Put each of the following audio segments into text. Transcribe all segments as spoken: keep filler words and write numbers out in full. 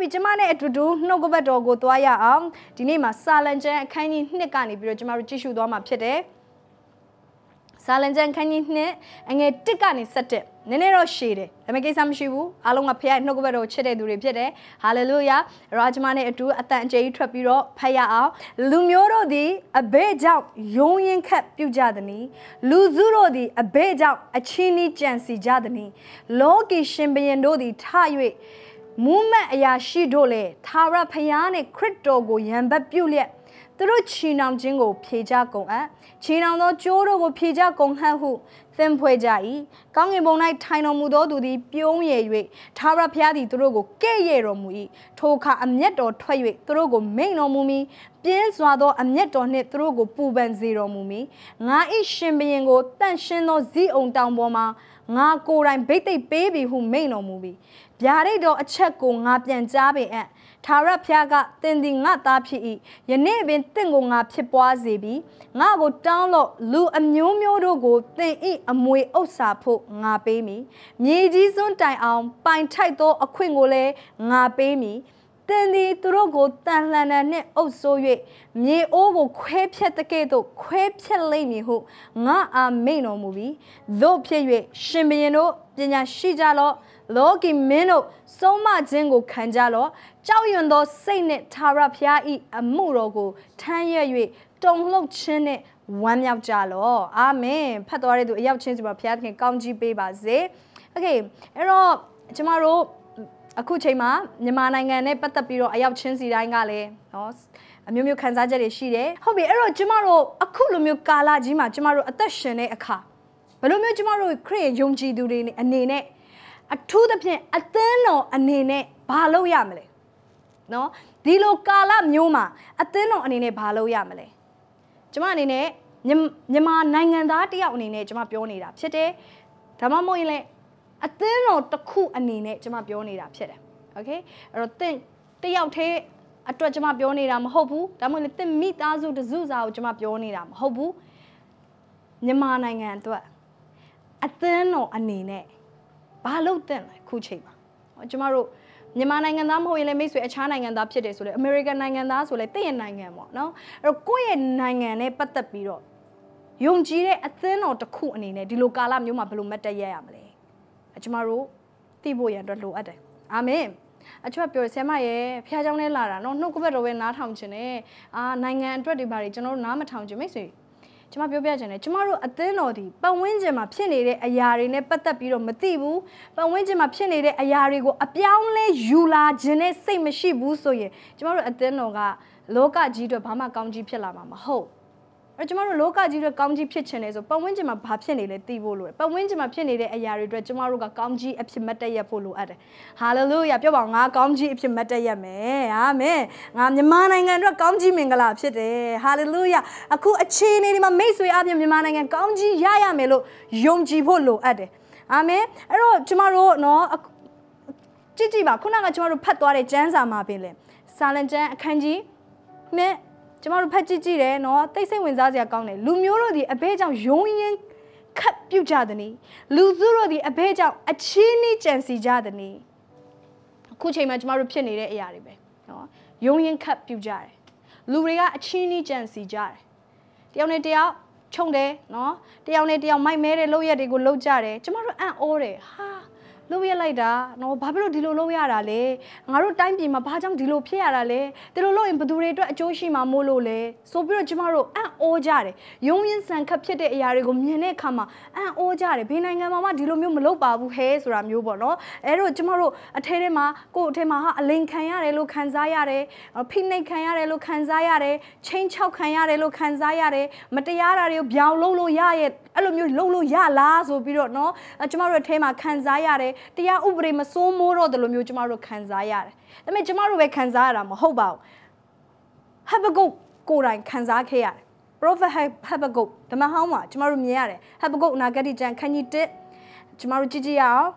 ကျမနဲ့အတူတူနှုတ်ကပတ်တော်ကိုသွားရအောင်ဒီနေ့မှာစာလံကျမ်းအခန်းကြီးနှစ်ကနေပြီးတော့ကျမတို့ကြည့်ရှုသွားမှာဖြစ်တယ်စာလံကျမ်းအခန်းကြီးနှစ်အငယ်တစ်ကနေဆက်တက်နည်းနည်းတော့ရှည်တယ်ဒါပေမဲ့ကိစ္စမရှိဘူးအားလုံးကဖခင်နှုတ်ကပတ်တော်ချစ်တဲ့သူတွေဖြစ်တယ်ဟာလေလုယာရောကျမနဲ့အတူအတန်အကျယ်ကြီးထွက်ပြီးတော့ဖတ်ရအောင်လူမျိုးတို့သည်အဘဲကြောင့်ယုံရင်ခတ်ပြုကြသည်။လူစုတို့သည်အဘဲကြောင့်အချင်းဤကြံစီကြသည်။လောကီရှင်ဘရင်တို့သည်ထ၍မူးမတ်အရာရှိတို့လည်းသာရဖျားနှင့်ခရစ်တော်ကိုယံဘတ်ပြုလျက်သူတို့ချီနှောင်ခြင်းကိုဖြေကြကုန်အပ်ချီနှောင်သောကျိုးတို့ကိုဖြေကြကုန်ဟန်ဟုသင်ဖွဲ့ကြ၏ကောင်းကင်ဘုံ၌ထိုင်တော်မူသောသူသည်ပြုံးရည်၍သာရဖျားသည်သူတို့ကိုကဲ့ရဲ့တော်မူ၏ထိုအခါအမျက်တော်ထွက်၍သူတို့ကိုမိန်တော်မူမီပြင်းစွာသောအမျက်တော်နှင့်သူတို့ကိုပူပန်စေတော်မူမီငါ၏ရှင်ဘရင်ကိုတန့်ရှင်းသောဇီးအောင်တောင်ပေါ်မှာငါကိုယ်တိုင်ဗိတ်သိက်ပေးပြီဟုမိန်တော်မူပြီဗျာဒိတ်တော်အချက်ကိုငါပြန်ကြားပေအံ့သာရဖျားကတင်သည်ငါသားဖြစ်၏ယနေ့ပင်တင့်ကိုငါဖြစ်ပွားစေပြီငါကိုတောင်းလို့လူအမျိုးမျိုးတို့ကိုတင်၏အမွေဥစ္စာဖို့ငါပေးမည်မြေကြီးစွန်းတိုင်အောင်ပိုင်ထိုက်သောအခွင့်ကိုလည်းငါပေးမည်တင်သည်သူတို့ကိုတန်လှန်တဲ့နှင့်အုပ်ဆိုး၍မြေအိုးကိုခွဲဖြက်တဲ့ကဲ့သို့ခွဲဖြက်လိမ့်မည်ဟုငါအားမိန်တော်မူပြီသို့ဖြစ်၍ရှင်ဘုရင်တို့ပညာရှိကြလော့လောကီမင်းတို့ဆုံးမခြင်းကိုခံကြလော့ကြောက်ရွံ့သောစိတ်နှင့်သာရဖျား၏အမှုတော်ကိုထမ်းရွက်၍တုန်လှုပ်ခြင်းနှင့်ဝမ်းမြောက်ကြလော့အာမင်ဖတ်တော်ရတဲ့သူအရောက်ချင်းစီမှာဖျားသခင်ကောင်းကြီးပေးပါစေโอเคအဲ့တော့ကျမတို့အခုချိန်မှာမြန်မာနိုင်ငံနဲ့ပတ်သက်ပြီးတော့အရောက်ချင်းစီတိုင်းကလည်းနော်အမျိုးမျိုးခံစားချက်တွေရှိတယ်ဟုတ်ပြီအဲ့တော့ကျမတို့အခုလိုမျိုးကာလကြီးမှာကျမတို့အသက်ရှင်တဲ့အခါဘယ်လိုမျိုးကျမတို့ခရစ်ယာန်ယုံကြည်သူတွေအနေနဲ့အထူးသဖြင့်အသင်းတော်အနေနဲ့ဘာလုပ်ရမလဲနော်ဒီလိုကာလမျိုးမှာအသင်းတော်အနေနဲ့ဘာလုပ်ရမလဲကျမအနေနဲ့မြန်မာနိုင်ငံသားတယောက်အနေနဲ့ကျမပြောနေတာဖြစ်တယ်ဒါမှမဟုတ်ရင်လည်းအသင်းတော်တစ်ခုအနေနဲ့ကျမပြောနေတာဖြစ်တယ်โอเคအဲ့တော့သင်တယောက်တည်းအတွက်ကျမပြောနေတာမဟုတ်ဘူးဒါမှမဟုတ်လည်းသင်မိသားစုတစုစာကိုကျမပြောနေတာမဟုတ်ဘူးမြန်မာနိုင်ငံအတွက်အသင်းတော်အနေနဲ့ဘာလို့သင်လဲခုချိန်မှာကျမတို့မြန်မာနိုင်ငံသားမဟုတ်ရင်လည်းမိတ်ဆွေအခြားနိုင်ငံသားဖြစ်တယ်ဆိုလေအမေရိကန်နိုင်ငံသားဆိုလေတင့်ရဲ့နိုင်ငံပေါ့နော်အဲ့တော့ကိုယ့်ရဲ့နိုင်ငံနဲ့ပတ်သက်ပြီးတော့ယုံကြည်တဲ့အသင်းတော်တစ်ခုအနေနဲ့ဒီလိုကာလမျိုးမှာဘယ်လိုမတ်တက်ရရမလဲကျမတို့သိဖို့ရန်အတွက်လိုအပ်တယ်အာမင်အချွတ်ပြောဆရာမရဲ့ဖျားเจ้าနဲ့လာတာနော်နှုတ်ကပတ်တော်ပဲနားထောင်ခြင်းနဲ့အာနိုင်ငံအတွက်တွေဘာတွေကျွန်တော်တို့နားမထောင်ခြင်းမိတ်ဆွေကျမပြောပြချင်တယ်ကျမတို့အသင်းတော်ဒီပတ်ဝန်းကျင်မှာဖြစ်နေတဲ့အရာတွေနဲ့ပတ်သက်ပြီးတော့မသိဘူးပတ်ဝန်းကျင်မှာဖြစ်နေတဲ့အရာတွေကိုအပြောင်းလဲယူလာခြင်းနဲ့စိတ်မရှိဘူးဆိုရင်ကျမတို့အသင်းတော်ကလောကကြီးအတွက်ဘာမှကောင်းကြီးဖြစ်လာမှာမဟုတ်အဲ့ကျမတို့လောကကြီးအတွက်ကောင်းကြီးဖြစ်ချင်တယ်ဆိုပတ်ဝန်းကျင်မှာဘာဖြစ်နေလဲသိဖို့လိုတယ်ပတ်ဝန်းကျင်မှာဖြစ်နေတဲ့အရာတွေအတွက်ကျမတို့ကကောင်းကြီးအဖြစ်မတ်တက်ရဖို့လိုအပ်တယ်ဟာလေလုယာပြောပါငါကောင်းကြီးအဖြစ်မတ်တက်ရမယ်အာမင်ငါမြန်မာနိုင်ငံအတွက်ကောင်းကြီးမင်္ဂလာဖြစ်တယ်ဟာလေလုယာအခုအခြေအနေဒီမှာမိတ်ဆွေအပြင်မြန်မာနိုင်ငံကောင်းကြီးရရမယ်လို့ယုံကြည်ဖို့လိုအပ်တယ်အာမင်အဲ့တော့ကျမတို့နော်ကြည့်ကြည့်ပါခုနကကျမတို့ဖတ်သွားတဲ့ကျမ်းစာမှာပင်လေစာလံကျမ်းအခန်းကြီးနဲ့ကျမတို့ဖတ်ကြည့်ကြည့်တယ်နော်သိစိတ်ဝင်စားစရာကောင်းတယ်လူမျိုးတို့ဒီအဘဲကြောင့်ယုံရင်ခတ်ပြုတ်ကြသည်လူစုတို့ဒီအဘဲကြောင့်အချင်းနှီးကြံစီကြသည်အခုချိန်မှာကျမတို့ဖြစ်နေတဲ့အရာတွေပဲနော်ယုံရင်ခတ်ပြုတ်ကြတယ်လူတွေကအချင်းနှီးကြံစီကြတယ်တယောက်နဲ့တယောက်ခြုံတယ်နော်တယောက်နဲ့တယောက်မိုက်မဲတဲ့လုပ်ရက်တွေကိုလုပ်ကြတယ်ကျမတို့အံ့ဩတယ်ဟာလုပ်ရလိုက်တာနော်ဘာဖြစ်လို့ဒီလိုလုပ်ရတာလဲငါတို့တိုင်းပြည်မှာဘာကြောင့်ဒီလိုဖြစ်ရတာလဲဒီလိုလုပ်ရင်ဘယ်သူတွေအတွက်အကျိုးရှိမှာမို့လို့လဲဆိုပြီးတော့ကျမတို့အံ့ဩကြတယ်ယုံရင်ဆန်ခတ်ဖြစ်တဲ့အရာတွေကိုမြင်တဲ့အခါမှာအံ့ဩကြတယ်ဘယ်နိုင်ငံမှာမှဒီလိုမျိုးမလုပ်ပါဘူးဟဲဆိုတာမျိုးပေါ့နော်အဲ့တော့ကျမတို့အထဲထဲမှာကိုယ့်အထဲမှာဟာအလိန်ခံရတယ်လို့ခံစားရတယ်ဖိနှိပ်ခံရတယ်လို့ခံစားရတယ်ချင်းချောက်ခံရတယ်လို့ခံစားရတယ်မတရားတာတွေကိုပြောင်းလို့လို့ရရဲ့အဲ့လိုမျိုးလုပ်လို့ရလားဆိုပြီးတော့နော်ကျမတို့အထဲမှာခံစားရတယ်တရားဥပဒေမစိုးမိုးတော့တယ်လို့မျိုးကျမတို့ခံစားရတယ်။ဒါပေမဲ့ကျမတို့ပဲခံစားရတာမဟုတ်ပါဘူး။ Habakkuk ကိုယ်တိုင်ခံစားခဲ့ရတယ်။ Prophet Habakkuk ဓမ္မဟောင်းမှာကျမတို့မြင်ရတယ်။ Habakkuk အနာဂတ်ကျမ်းခန်းကြီးတစ်ကျမတို့ကြည့်ကြည့်ရအောင်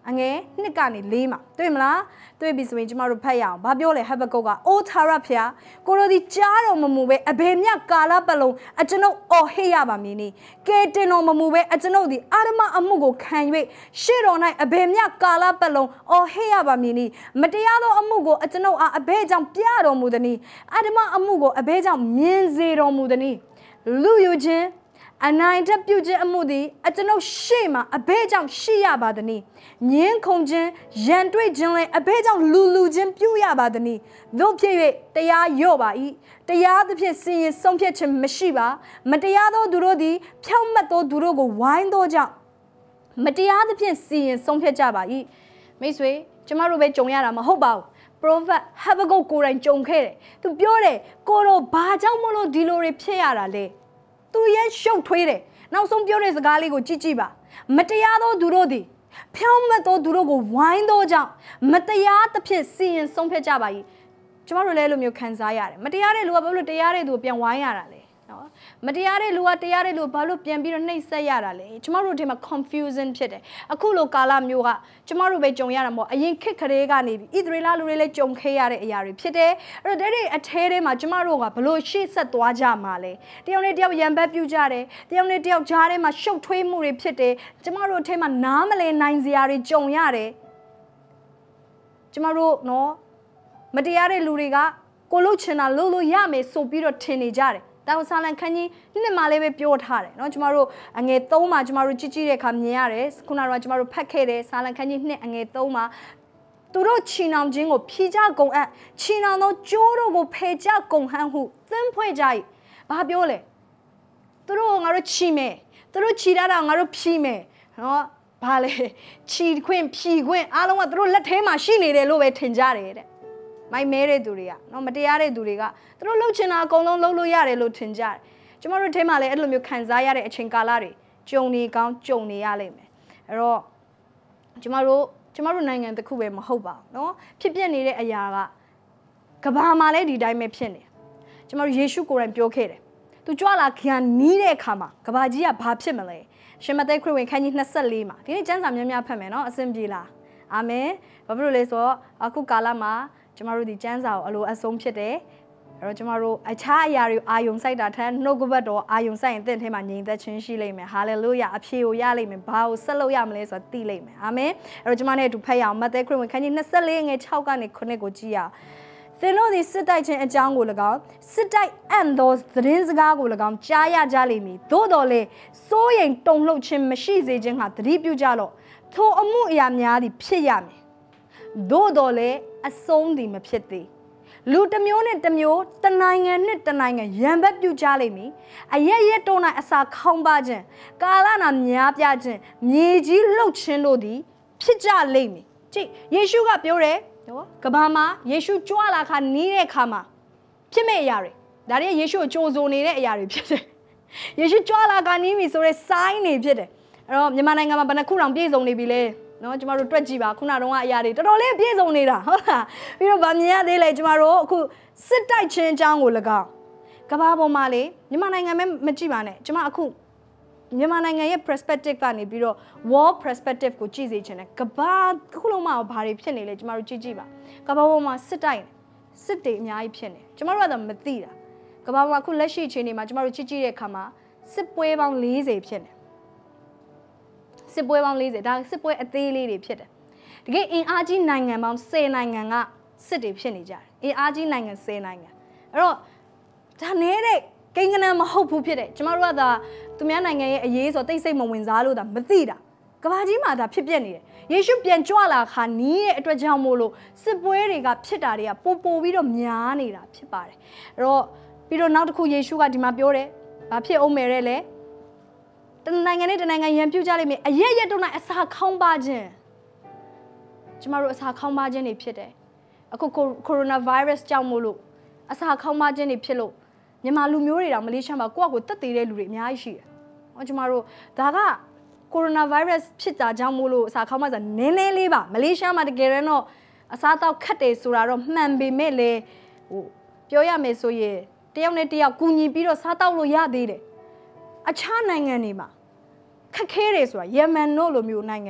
အငယ်နှစ်ကနေလေးမှာတွေ့မလားတွေ့ပြီဆိုရင်ကျမတို့ဖတ်ရအောင်ဘာပြောလဲဟဘကုတ်ကအိုထာရဖျားကိုရိုဒီကြားတော်မမူပဲအဘယ်မြကာလပတ်လုံးအကျွန်ုပ်အော်ဟစ်ရပါမည်နီကဲတင်တော်မမူပဲအကျွန်ုပ်ဒီအာရမအမှုကိုခံ၍ရှေ့တော်၌အဘယ်မြကာလပတ်လုံးအော်ဟစ်ရပါမည်နီမတရားသောအမှုကိုအကျွန်ုပ်အားအဘယ်ကြောင့်ပြတော်မူသည်နီအာရမအမှုကိုအဘယ်ကြောင့်မြင်စေတော်မူသည်နီလူယူခြင်းအနိုင်တက်ပြုခြင်းအမှုသည်အကျွန်ုပ်ရှေ့မှာအဘဲကြောင့်ရှိရပါသည်နီငင်းခုန်ခြင်းရန်တွေ့ခြင်းလည်းအဘဲကြောင့်လူလူခြင်းပြုရပါသည်နီတို့ဖြစ်၍တရားရော့ပါ၏တရားသဖြင့်စီရင်ဆုံးဖြတ်ခြင်းမရှိပါမတရားသောသူတို့သည်ဖြောင့်မတ်သောသူတို့ကိုဝိုင်းသောကြောင့်မတရားသဖြင့်စီရင်ဆုံးဖြတ်ကြပါ၏မိတ်ဆွေကျမတို့ပဲကြုံရတာမဟုတ်ပါဘူးProphet ဟဘကုတ်ကိုယ်တိုင်ကြုံခဲ့တယ်သူပြောတယ်ကိုတော့ဘာကြောင့်မလို့ဒီလိုတွေဖြစ်ရတာလဲသူရဲ့ရှုပ်ထွေးတယ်နောက်ဆုံးပြောတဲ့စကားလေးကိုကြည့်ကြည့်ပါမတရားသောသူတို့သည်ဖြောင့်မတ်သောသူတို့ကိုဝိုင်းသောကြောင့်မတရားသဖြင့်စီရင်ဆုံးဖြတ်ကြပါ၏ကျမတို့လည်းလိုမျိုးခံစားရတယ်မတရားတဲ့လူကဘာလို့တရားတဲ့သူကိုပြန်ဝိုင်းရတာလဲနော်မတရားတဲ့လူကတရားတဲ့လူဘာလို့ပြန်ပြီးတော့နှိပ်စက်ရတာလဲကျမတို့ဒီမှာ confusion ဖြစ်တယ်အခုလိုကာလမျိုးကကျမတို့ပဲကြုံရတာမဟုတ်အရင်ခေတ်ကလေးကနေပြီးဣသရေလလူတွေလည်းကြုံခဲ့ရတဲ့အရာတွေဖြစ်တယ်အဲ့တော့တဲ့တဲ့အထဲထဲမှာကျမတို့ကဘလို့ရှေ့ဆက်သွားကြမှာလဲတယောက်နဲ့တယောက်ရံပတ်ပြူကြတယ်တယောက်နဲ့တယောက်ကြားထဲမှာရှုပ်ထွေးမှုတွေဖြစ်တယ်ကျမတို့အထဲမှာနားမလည်နိုင်စရာတွေကြုံရတယ်ကျမတို့နော်မတရားတဲ့လူတွေကကိုလုတ်ချင်တာလုပ်လို့ရမယ်ဆိုပြီးတော့ထင်နေကြတယ်တာဝဆာလန်ခန်းကြီးနှစ်မှာလည်းပဲပြောထားတယ်เนาะကျမတို့အငယ်သုံးမှာကျမတို့ကြည့်ကြည့်တဲ့အခါမြင်ရတယ်ခုနကတော့ကျမတို့ဖတ်ခဲ့တယ်ဆာလန်ခန်းကြီးနှစ်အငယ်သုံးမှာသူတို့ချီနှောင်ခြင်းကိုဖြီးကြကုန်အပ်ချီနှောင်သောကြိုးတို့ကိုဖယ်ကြကုန်ဟန်ဟုသင်ဖွဲ့ကြ၏ဘာပြောလဲသူတို့ငါတို့ချီမယ်သူတို့ချီတာတော့ငါတို့ဖြီးမယ်เนาะဘာလဲချီခွင့်ဖြီးခွင့်အားလုံးကသူတို့လက်ထဲမှာရှိနေတယ်လို့ပဲထင်ကြတယ်တဲ့မိုက်မဲတဲ့သူတွေကနော်မတရားတဲ့သူတွေကသူတို့လှုပ်ချင်တာအကုန်လုံးလှုပ်လို့ရတယ်လို့ထင်ကြတယ်ကျမတို့ထဲမှာလည်းအဲ့လိုမျိုးခံစားရတဲ့အချိန်ကာလတွေကြုံနေကောင်းကြုံနေရလိမ့်မယ်အဲ့တော့ကျမတို့ကျမတို့နိုင်ငံတစ်ခုပဲမဟုတ်ပါဘူးနော်ဖြစ်ပျက်နေတဲ့အရာကကဘာမှာလည်းဒီတိုင်းပဲဖြစ်နေကျမတို့ယေရှုကိုယ်တိုင်ပြောခဲ့တယ်သူကြွလာခံနီးတဲ့အခါမှာကဘာကြီးကဘာဖြစ်မလဲရှင်မဿဲခရစ်ဝင်ခန်းကြီးနှစ်十四မှာဒီနေ့ကျမ်းစာများများဖတ်မယ်နော်အဆင်ပြေလားအာမင်ဘာဖြစ်လို့လဲဆိုတော့အခုကာလမှာကျမတို့ဒီကျမ်းစာကိုအလိုအဆုံးဖြစ်တယ်အဲ့တော့ကျမတို့အခြားအရာတွေအာယုံစိုက်တာထက်နှုတ်ကပတ်တော်အာယုံစိုက်ရင်တင့်ထဲမှာငြိမ်သက်ခြင်းရှိလိမ့်မယ်ဟာလေလုယာအဖြေကိုရလိမ့်မယ်ဘာကိုဆက်လုပ်ရမလဲဆိုတာသိလိမ့်မယ်အာမင်အဲ့တော့ကျမနဲ့အတူဖတ်ရအောင်မဿဲခရစ်ဝင်ခန်းကြီးနှစ်十四ငယ်၆ကနေခုနှစ်ကိုကြည့်ရအောင်သင်တို့သည်စစ်တိုက်ခြင်းအကြောင်းကို၎င်းစစ်တိုက်အံ့သောသတင်းစကားကို၎င်းကြားရကြလိမ့်မည်သို့တော်လေစိုးရိမ်တုန်လှုပ်ခြင်းမရှိစေခြင်းဟာသတိပြုကြလော့ထိုအမှုအရာများသည်ဖြစ်ရမယ်သို့တော်လေအဆုံးသည်မဖြစ်သေးလူတစ်မျိုးနဲ့တစ်မျိုးတနိုင်ငံနဲ့တနိုင်ငံရံပတ်ပြုကြလိမ့်မည်အရက်ရက်တုံး၌အစာခေါင်းပါခြင်းကာလနာများပြခြင်းမြေကြီးလှုပ်ခြင်းတို့သည်ဖြစ်ကြလိမ့်မည်ကြည့်ယေရှုကပြောတယ်နော်ကဘာမှာယေရှုကြွလာခါနီးတဲ့ခါမှာဖြစ်မဲ့အရာတွေဒါတွေယေရှုကိုကြိုးစိုးနေတဲ့အရာတွေဖြစ်တယ်ယေရှုကြွလာခါနီးပြီဆိုတဲ့ sign တွေဖြစ်တယ်အဲ့တော့မြန်မာနိုင်ငံမှာဘယ်နှခုတောင်ပြည့်စုံနေပြီလဲနော်ကျမတို့တွက်ကြည့်ပါခုနတုန်းကအရာတွေတော်တော်လေးပြည့်စုံနေတာဟုတ်လားပြီးတော့ဗာမြင်ရသေးလေကျမတို့အခုစစ်တိုက်ခြင်းအကြောင်းကို၎င်းကမ္ဘာပေါ်မှာလေမြန်မာနိုင်ငံမဲမကြည့်ပါနဲ့ကျမအခုမြန်မာနိုင်ငံရဲ့ perspective ကနေပြီးတော့ world perspective ကိုကြည့်စေချင်တယ်ကမ္ဘာခုလုံးမှာဘာတွေဖြစ်နေလဲကျမတို့ကြည့်ကြည့်ပါကမ္ဘာပေါ်မှာစစ်တိုက်စစ်တွေအများကြီးဖြစ်နေကျမတို့ကတော့မသိတာကမ္ဘာပေါ်မှာအခုလက်ရှိအချိန်တွေမှာကျမတို့ကြည့်ကြည့်တဲ့အခါမှာစစ်ပွဲပေါင်း၄၀ဖြစ်နေစစ်ပွဲပေါင်း၄၀ဒါစစ်ပွဲအသေးလေးတွေဖြစ်တယ်တကယ်အင်အားကြီးနိုင်ငံပေါင်း၁၀နိုင်ငံကစစ်တွေဖြစ်နေကြတယ်အင်အားကြီးနိုင်ငံ၁၀နိုင်ငံအဲ့တော့ဒါနဲ့ကိန်းကနန်းမဟုတ်ဘူးဖြစ်တယ်ကျမတို့ကဒါသူများနိုင်ငံရဲ့အရေးဆိုတိတ်ဆိတ်မဝင်စားလို့ဒါမသိတာကဘာကြီးမှာဒါဖြစ်ပြနေတယ်ယေရှုပြန်ကြွလာခါနီးတဲ့အတွက်ကြောင့်မို့လို့စစ်ပွဲတွေကဖြစ်တာတွေကပိုပိုပြီးတော့များနေတာဖြစ်ပါတယ်အဲ့တော့ပြီးတော့နောက်တစ်ခုယေရှုကဒီမှာပြောတယ်ဘာဖြစ်အောင်မယ်လဲတနိုင်ငံနဲ့တနိုင်ငံရန်ပြုတ်ကြလိမ့်မယ်အရက်ရက်တုံးလိုက်အစာခေါင်းပါခြင်းကျမတို့အစာခေါင်းပါခြင်းတွေဖြစ်တယ်အခုကိုရိုနာဗိုင်းရပ်စ်ကြောင့်မို့လို့အစာခေါင်းပါခြင်းတွေဖြစ်လို့မြန်မာလူမျိုးတွေတောင်မလေးရှားမှာကိုယ့်အကိုတက်သေးတဲ့လူတွေအများကြီးရှိတယ်။ဟောကျမတို့ဒါကကိုရိုနာဗိုင်းရပ်စ်ဖြစ်တာကြောင့်မို့လို့အစာခေါင်းပါးစားနည်းနည်းလေးပါမလေးရှားမှာတကယ်တော့အစားအသောက်ခက်တယ်ဆိုတာတော့မှန်ပေမဲ့လေဟိုပြောရမယ်ဆိုရင်တယောက်နဲ့တယောက်ကူညီပြီးတော့စားတောက်လို့ရသေးတယ်။အခြားနိုင်ငံတွေမှာခက်ခဲတယ်ဆိုတာယမန်တို့လိုမျိုးနိုင်ငံတွေ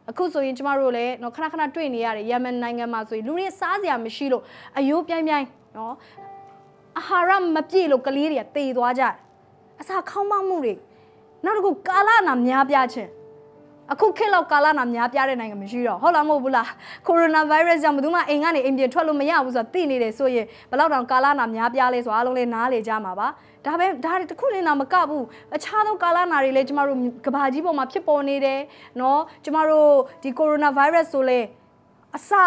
အခုဆိုရင်ကျမတို့လည်းနော်ခဏခဏတွေ့နေရတယ်ယမန်နိုင်ငံမှာဆိုရင်လူတွေစားစရာမရှိလို့အယိုးပြိုင်ပြိုင်နော်အာဟာရမပြည့်လို့ကလေးတွေကတေသွားကြတယ်အစာခေါင်းမောက်မှုတွေနောက်တစ်ခုကာလနာများပြားခြင်းအခုခေတ်လောက်ကာလနာများပြားတဲ့နိုင်ငံမရှိတော့ဟုတ်လားမဟုတ်ဘူးလားကိုရိုနာဗိုင်းရပ်စ်ကြောင့်ဘယ်သူမှအိမ်ကနေအိမ်ပြင်ထွက်လို့မရဘူးဆိုတာသိနေတယ်ဆိုရင်ဘယ်လောက်တောင်ကာလနာများပြားလဲဆိုအားလုံးလည်းနားလေကြမှာပါဒါပဲဒါတခုလည်းတော့မကဘူးအခြားသောကာလနာတွေလည်းကျမတို့ကဘာကြီးပေါ်မှာဖြစ်ပေါ်နေတယ်နော်ကျမတို့ဒီကိုရိုနာဗိုင်းရပ်စ်ဆိုလဲအစ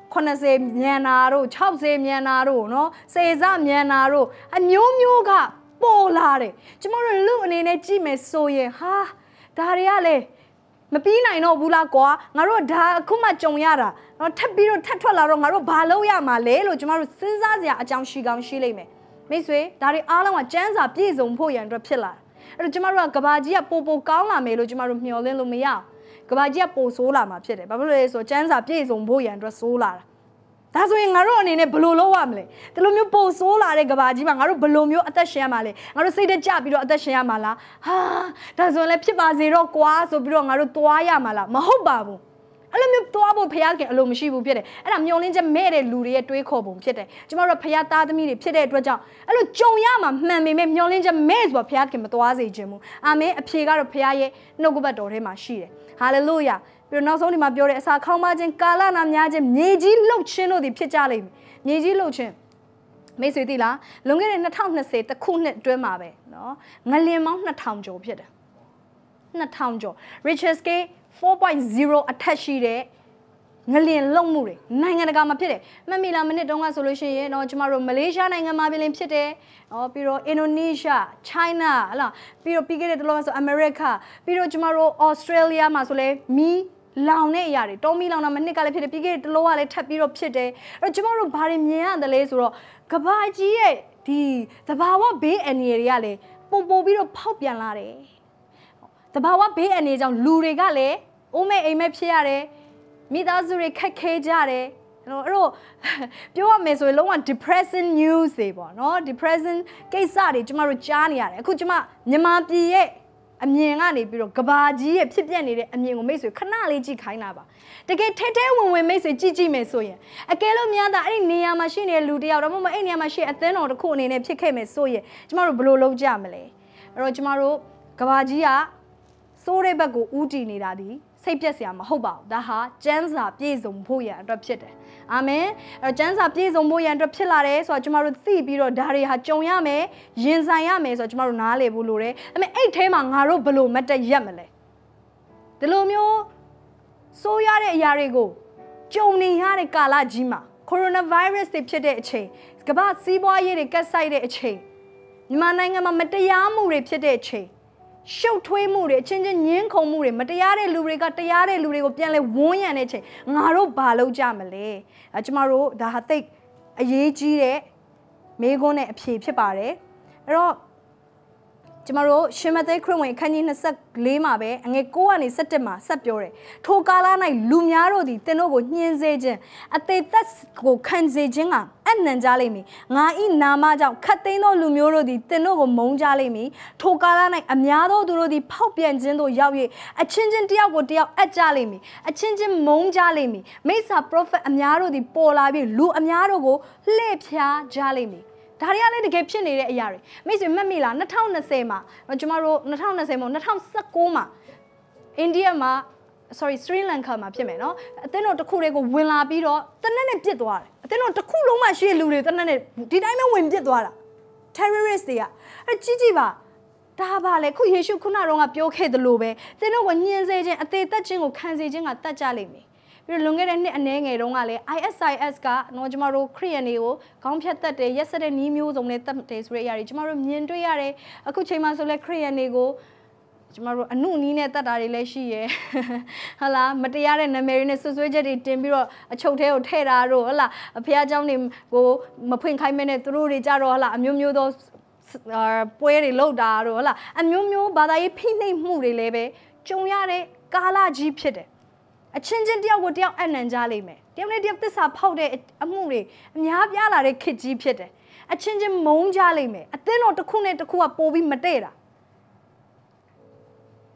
80မြန်နာတို့60မြန်နာတို့နော်စေစမြန်နာတို့အမျိုးမျိုးကပေါ်လာတယ်ကျမတို့လူအနေနဲ့ကြည့်မယ်ဆိုရင်ဟာဒါတွေကလေမပြီးနိုင်တော့ဘူးလားကွာငါတို့ဒါအခုမှကြုံရတာနော်ထပ်ပြီးတော့ထပ်ထွက်လာတော့ငါတို့ဘာလုပ်ရမှာလဲလို့ကျမတို့စဉ်းစားစရာအကြောင်းရှိကောင်းရှိလိမ့်မယ်မိတ်ဆွေဒါတွေအားလုံးကစံစာပြည့်စုံဖို့ရန်အတွက်ဖြစ်လာတယ်အဲ့တော့ကျမတို့ကကဘာကြီးကပိုပိုကောင်းလာမယ်လို့ကျမတို့မျှော်လင့်လို့မရအောင်ကဘာကြီးကပိုဆိုးလာမှာဖြစ်တယ်ဘာဖြစ်လို့လဲဆိုတော့စံစာပြည့်စုံဖို့ရန်အတွက်ဆိုးလာတာဒါဆိုရင်ငါတို့အနေနဲ့ဘယ်လိုလုပ်ရမလဲဒီလိုမျိုးပိုဆိုးလာတဲ့ကဘာကြီးမှာငါတို့ဘယ်လိုမျိုးအသက်ရှင်ရမှာလဲငါတို့စိတ်တကြပြီးတော့အသက်ရှင်ရမှာလားဟာဒါဆိုရင်လည်းဖြစ်ပါစေတော့ကွာဆိုပြီးတော့ငါတို့သွားရမှာလားမဟုတ်ပါဘူးအဲ့လိုမျိုးသွားဖို့ဖျားခင်အလိုမရှိဘူးဖြစ်တယ်အဲ့ဒါမျောလင်းချက်မဲ့တဲ့လူတွေရဲ့တွေးခေါ်ပုံဖြစ်တယ်ကျမတို့ဖျားသားသမီးတွေဖြစ်တဲ့အတွက်ကြောင့်အဲ့လိုကြုံရမှာမှန်ပေမဲ့မျောလင်းချက်မဲ့ဆိုတော့ဖျားခင်မသွားစေခြင်းဘူးအာမင်အဖြေကတော့ဖျားရဲ့နှုတ်ကပတ်တော်ထဲမှာရှိတယ်ဟာလေလုယာပြီးတော့နောက်ဆုံးဒီမှာပြောတဲ့အစာခေါင်းပါခြင်းကာလနာများခြင်းမြေကြီးလှုပ်ခြင်းတို့ဒီဖြစ်ကြလိမ့်မယ်မြေကြီးလှုပ်ခြင်းမိတ်ဆွေသိလားလွန်ခဲ့တဲ့twenty twentyတခုနှစ်အတွင်းမှာပဲเนาะငလင်ပေါင်းtwo thousandကျော်ဖြစ်တယ်two thousandကျော် Richter scale four point zero အထက်ရှိတဲ့ငလင်လုံမှုတွေနိုင်ငံတကာမှာဖြစ်တယ်မှတ်မိလားမနစ်တုန်းကဆိုလို့ရှိရင်เนาะကျမတို့မလေးရှားနိုင်ငံမှာပြင်ဖြစ်တယ်เนาะပြီးတော့အင်ဒိုနီးရှား China ဟလားပြီးတော့ပြီးခဲ့တဲ့တလောဆိုအမေရိကပြီးတော့ကျမတို့ Australia မှာဆိုလဲမီလောင်တဲ့အရာတွေတောမီလောင်တာမနစ်ကလည်းဖြစ်တယ်ပြီးခဲ့တဲ့တလောကလည်းထပ်ပြီးတော့ဖြစ်တယ်အဲ့တော့ကျမတို့ဘာတွေမြင်ရတယ်လဲဆိုတော့ကဘာကြီးရဲ့ဒီသဘာဝဘေးအန္တရာယ်တွေကလည်းပုံပို့ပြီးတော့ဖောက်ပြန်လာတယ်သဘာဝဘေးအန္တရာယ်ကြောင့်လူတွေကလည်းအိုးမဲ့အိမ်မဲ့ဖြစ်ရတယ်မိသားစုတွေခက်ခဲကြတယ်အဲ့တော့အဲ့တော့ပြောရမယ်ဆိုရင်လုံးဝ depressing news တွေပေါ့နော် depressing ကိစ္စတွေကျမတို့ကြားနေရတယ်အခုကျမမြန်မာပြည်ရဲ့အမြင်ကနေပြီးတော့ကဘာကြီးရဲ့ဖြစ်ပျက်နေတဲ့အမြင်ကိုမိတ်ဆွေခဏလေးကြည့်ခိုင်းတာပါတကယ်ထဲထဲဝင်ဝင်မိတ်ဆွေကြည့်ကြည့်မယ်ဆိုရင်အကယ်လို့များတာအဲ့ဒီနေရာမှာရှိနေတဲ့လူတယောက်တော့မဟုတ်အဲ့ဒီနေရာမှာရှိအသင်းတော်တစ်ခုအနေနဲ့ဖြစ်ခဲ့မယ်ဆိုရင်ကျမတို့ဘယ်လိုလုပ်ကြမလဲအဲ့တော့ကျမတို့ကဘာကြီးကစိုးတဲ့ဘက်ကိုဦးတည်နေတာဒီစိတ်ပြက်စရာမဟုတ်ပါဘူးဒါဟာကျမ်းစာပြည့်စုံဖို့ရန်အတွက်ဖြစ်တယ်အာမင်အဲ့တော့ကျမ်းစာပြည့်စုံဖို့ရန်အတွက်ဖြစ်လာတယ်ဆိုတော့ကျမတို့သိပြီးတော့ဒါတွေဟာကြုံရမယ်ရင်ဆိုင်ရမယ်ဆိုတော့ကျမတို့နားလည်ဖို့လိုတယ်ဒါပေမဲ့အဲ့ထဲမှာငါတို့ဘယ်လိုမတက်ရက်မလဲဒီလိုမျိုးစိုးရတဲ့အရာတွေကိုကြုံနေရတဲ့ကာလကြီးမှာကိုရိုနာဗိုင်းရပ်စ်တွေဖြစ်တဲ့အချိန်ကမ္ဘာစီးပွားရေးတွေကတ်ဆိုင်တဲ့အချိန်မြန်မာနိုင်ငံမှာမတရားမှုတွေဖြစ်တဲ့အချိန်ရှုပ်ထွေးမှုတွေအချင်းချင်းညှင်းခုန်မှုတွေမတရားတဲ့လူတွေကတရားတဲ့လူတွေကိုပြန်လဲဝန်းရံတဲ့အချိန်ငါတို့ဘာလုပ်ကြမလဲအဲကျမတို့ဒါဟာသိအရေးကြီးတဲ့မေးခွန်းနဲ့အဖြေဖြစ်ပါတယ်အဲ့တော့ကျမတို့ရှင်မဿဲခရစ်ဝင်အခန်းကြီးtwenty-fourမှာပဲအငယ်nineကနေsevenမှာဆက်ပြောတယ်ထိုကာလ၌လူများတို့သည်သင်တို့ကိုညှင်းစေခြင်းအသေးသက်ကိုခံစေခြင်းကအနံ့ကြလိမ့်မည်ငါဤနာမကြောင့်ခတ်သိမ်းသောလူမျိုးတို့သည်သင်တို့ကိုမုန်းကြလိမ့်မည်ထိုကာလ၌အများသောသူတို့သည်ဖောက်ပြန်ခြင်းသို့ရောက်၍အချင်းချင်းတယောက်ကိုတယောက်အပ်ကြလိမ့်မည်အချင်းချင်းမုန်းကြလိမ့်မည်မိစ္ဆာပရောဖက်အများတို့သည်ပေါ်လာပြီးလူအများတို့ကိုလှည့်ဖြားကြလိမ့်မည်ဒါတွေကလည်းတကယ်ဖြစ်နေတဲ့အရာတွေမိတ်ဆွေမှတ်မိလားtwenty twentyမှာကျမတို့twenty twentyမဟုတ်twenty nineteenမှာအိန္ဒိယမှာ sorry စရီလန်ကာမှာဖြစ်မယ်နော်အသင်းတော်တစ်ခုတွေကိုဝင်လာပြီးတော့တနက်နဲ့ပြစ်သွားတယ်အသင်းတော်တစ်ခုလုံးမှာရှိတဲ့လူတွေတနက်နဲ့ဒီတိုင်းပဲဝင်ပြစ်သွားတာ terrorist တွေကအဲကြီးကြီးပါဒါပါလေခုယေရှုခုနကတော့ပြောခဲ့သလိုပဲသင်တို့ကညှင်းစေခြင်းအသေးသက်ခြင်းကိုခံစေခြင်းကတတ်ကြလိမ့်မယ်ပြီးတော့လွန်ခဲ့တဲ့နှစ်အနည်းငယ်တုန်းကလည်း I S I S ကတော့ကျမတို့ခရစ်ယာန်တွေကိုခေါင်းဖြတ်တတ်တယ်ရက်စက်တဲ့နီးမျိုးစုံနဲ့တတ်တယ်ဆိုတဲ့အရာတွေကျမတို့မြင်တွေ့ရတယ်အခုချိန်မှာဆိုလဲခရစ်ယာန်တွေကိုကျမတို့အနုနီးနဲ့တတ်တာတွေလည်းရှိရယ်ဟုတ်လားမတရားတဲ့နာမည်တွေနဲ့ဆွဆွဲချက်တွေတင်ပြီးတော့အချုပ်ထဲကိုထည့်တာတို့ဟုတ်လားအဖေအကြောင်းတွေကိုမဖွင့်ခိုင်းမဲနဲ့သူတို့တွေကြတော့ဟုတ်လားအမျိုးမျိုးသောပွဲတွေလုပ်တာတို့ဟုတ်လားအမျိုးမျိုးဘာသာရေးဖိနှိပ်မှုတွေလည်းပဲကြုံရတဲ့ကာလကြီးဖြစ်တယ်အချင်းချင်းတယောက်ကိုတယောက်အနံ့ကြလိမ့်မယ်တယောက်နဲ့တယောက်သစ္စာဖောက်တဲ့အမှုတွေအများပြားလာတဲ့ခေတ်ကြီးဖြစ်တယ်အချင်းချင်းမုန်းကြလိမ့်မယ်အသင်းတော်တစ်ခုနဲ့တစ်ခုကပိုပြီးမတည့်တာ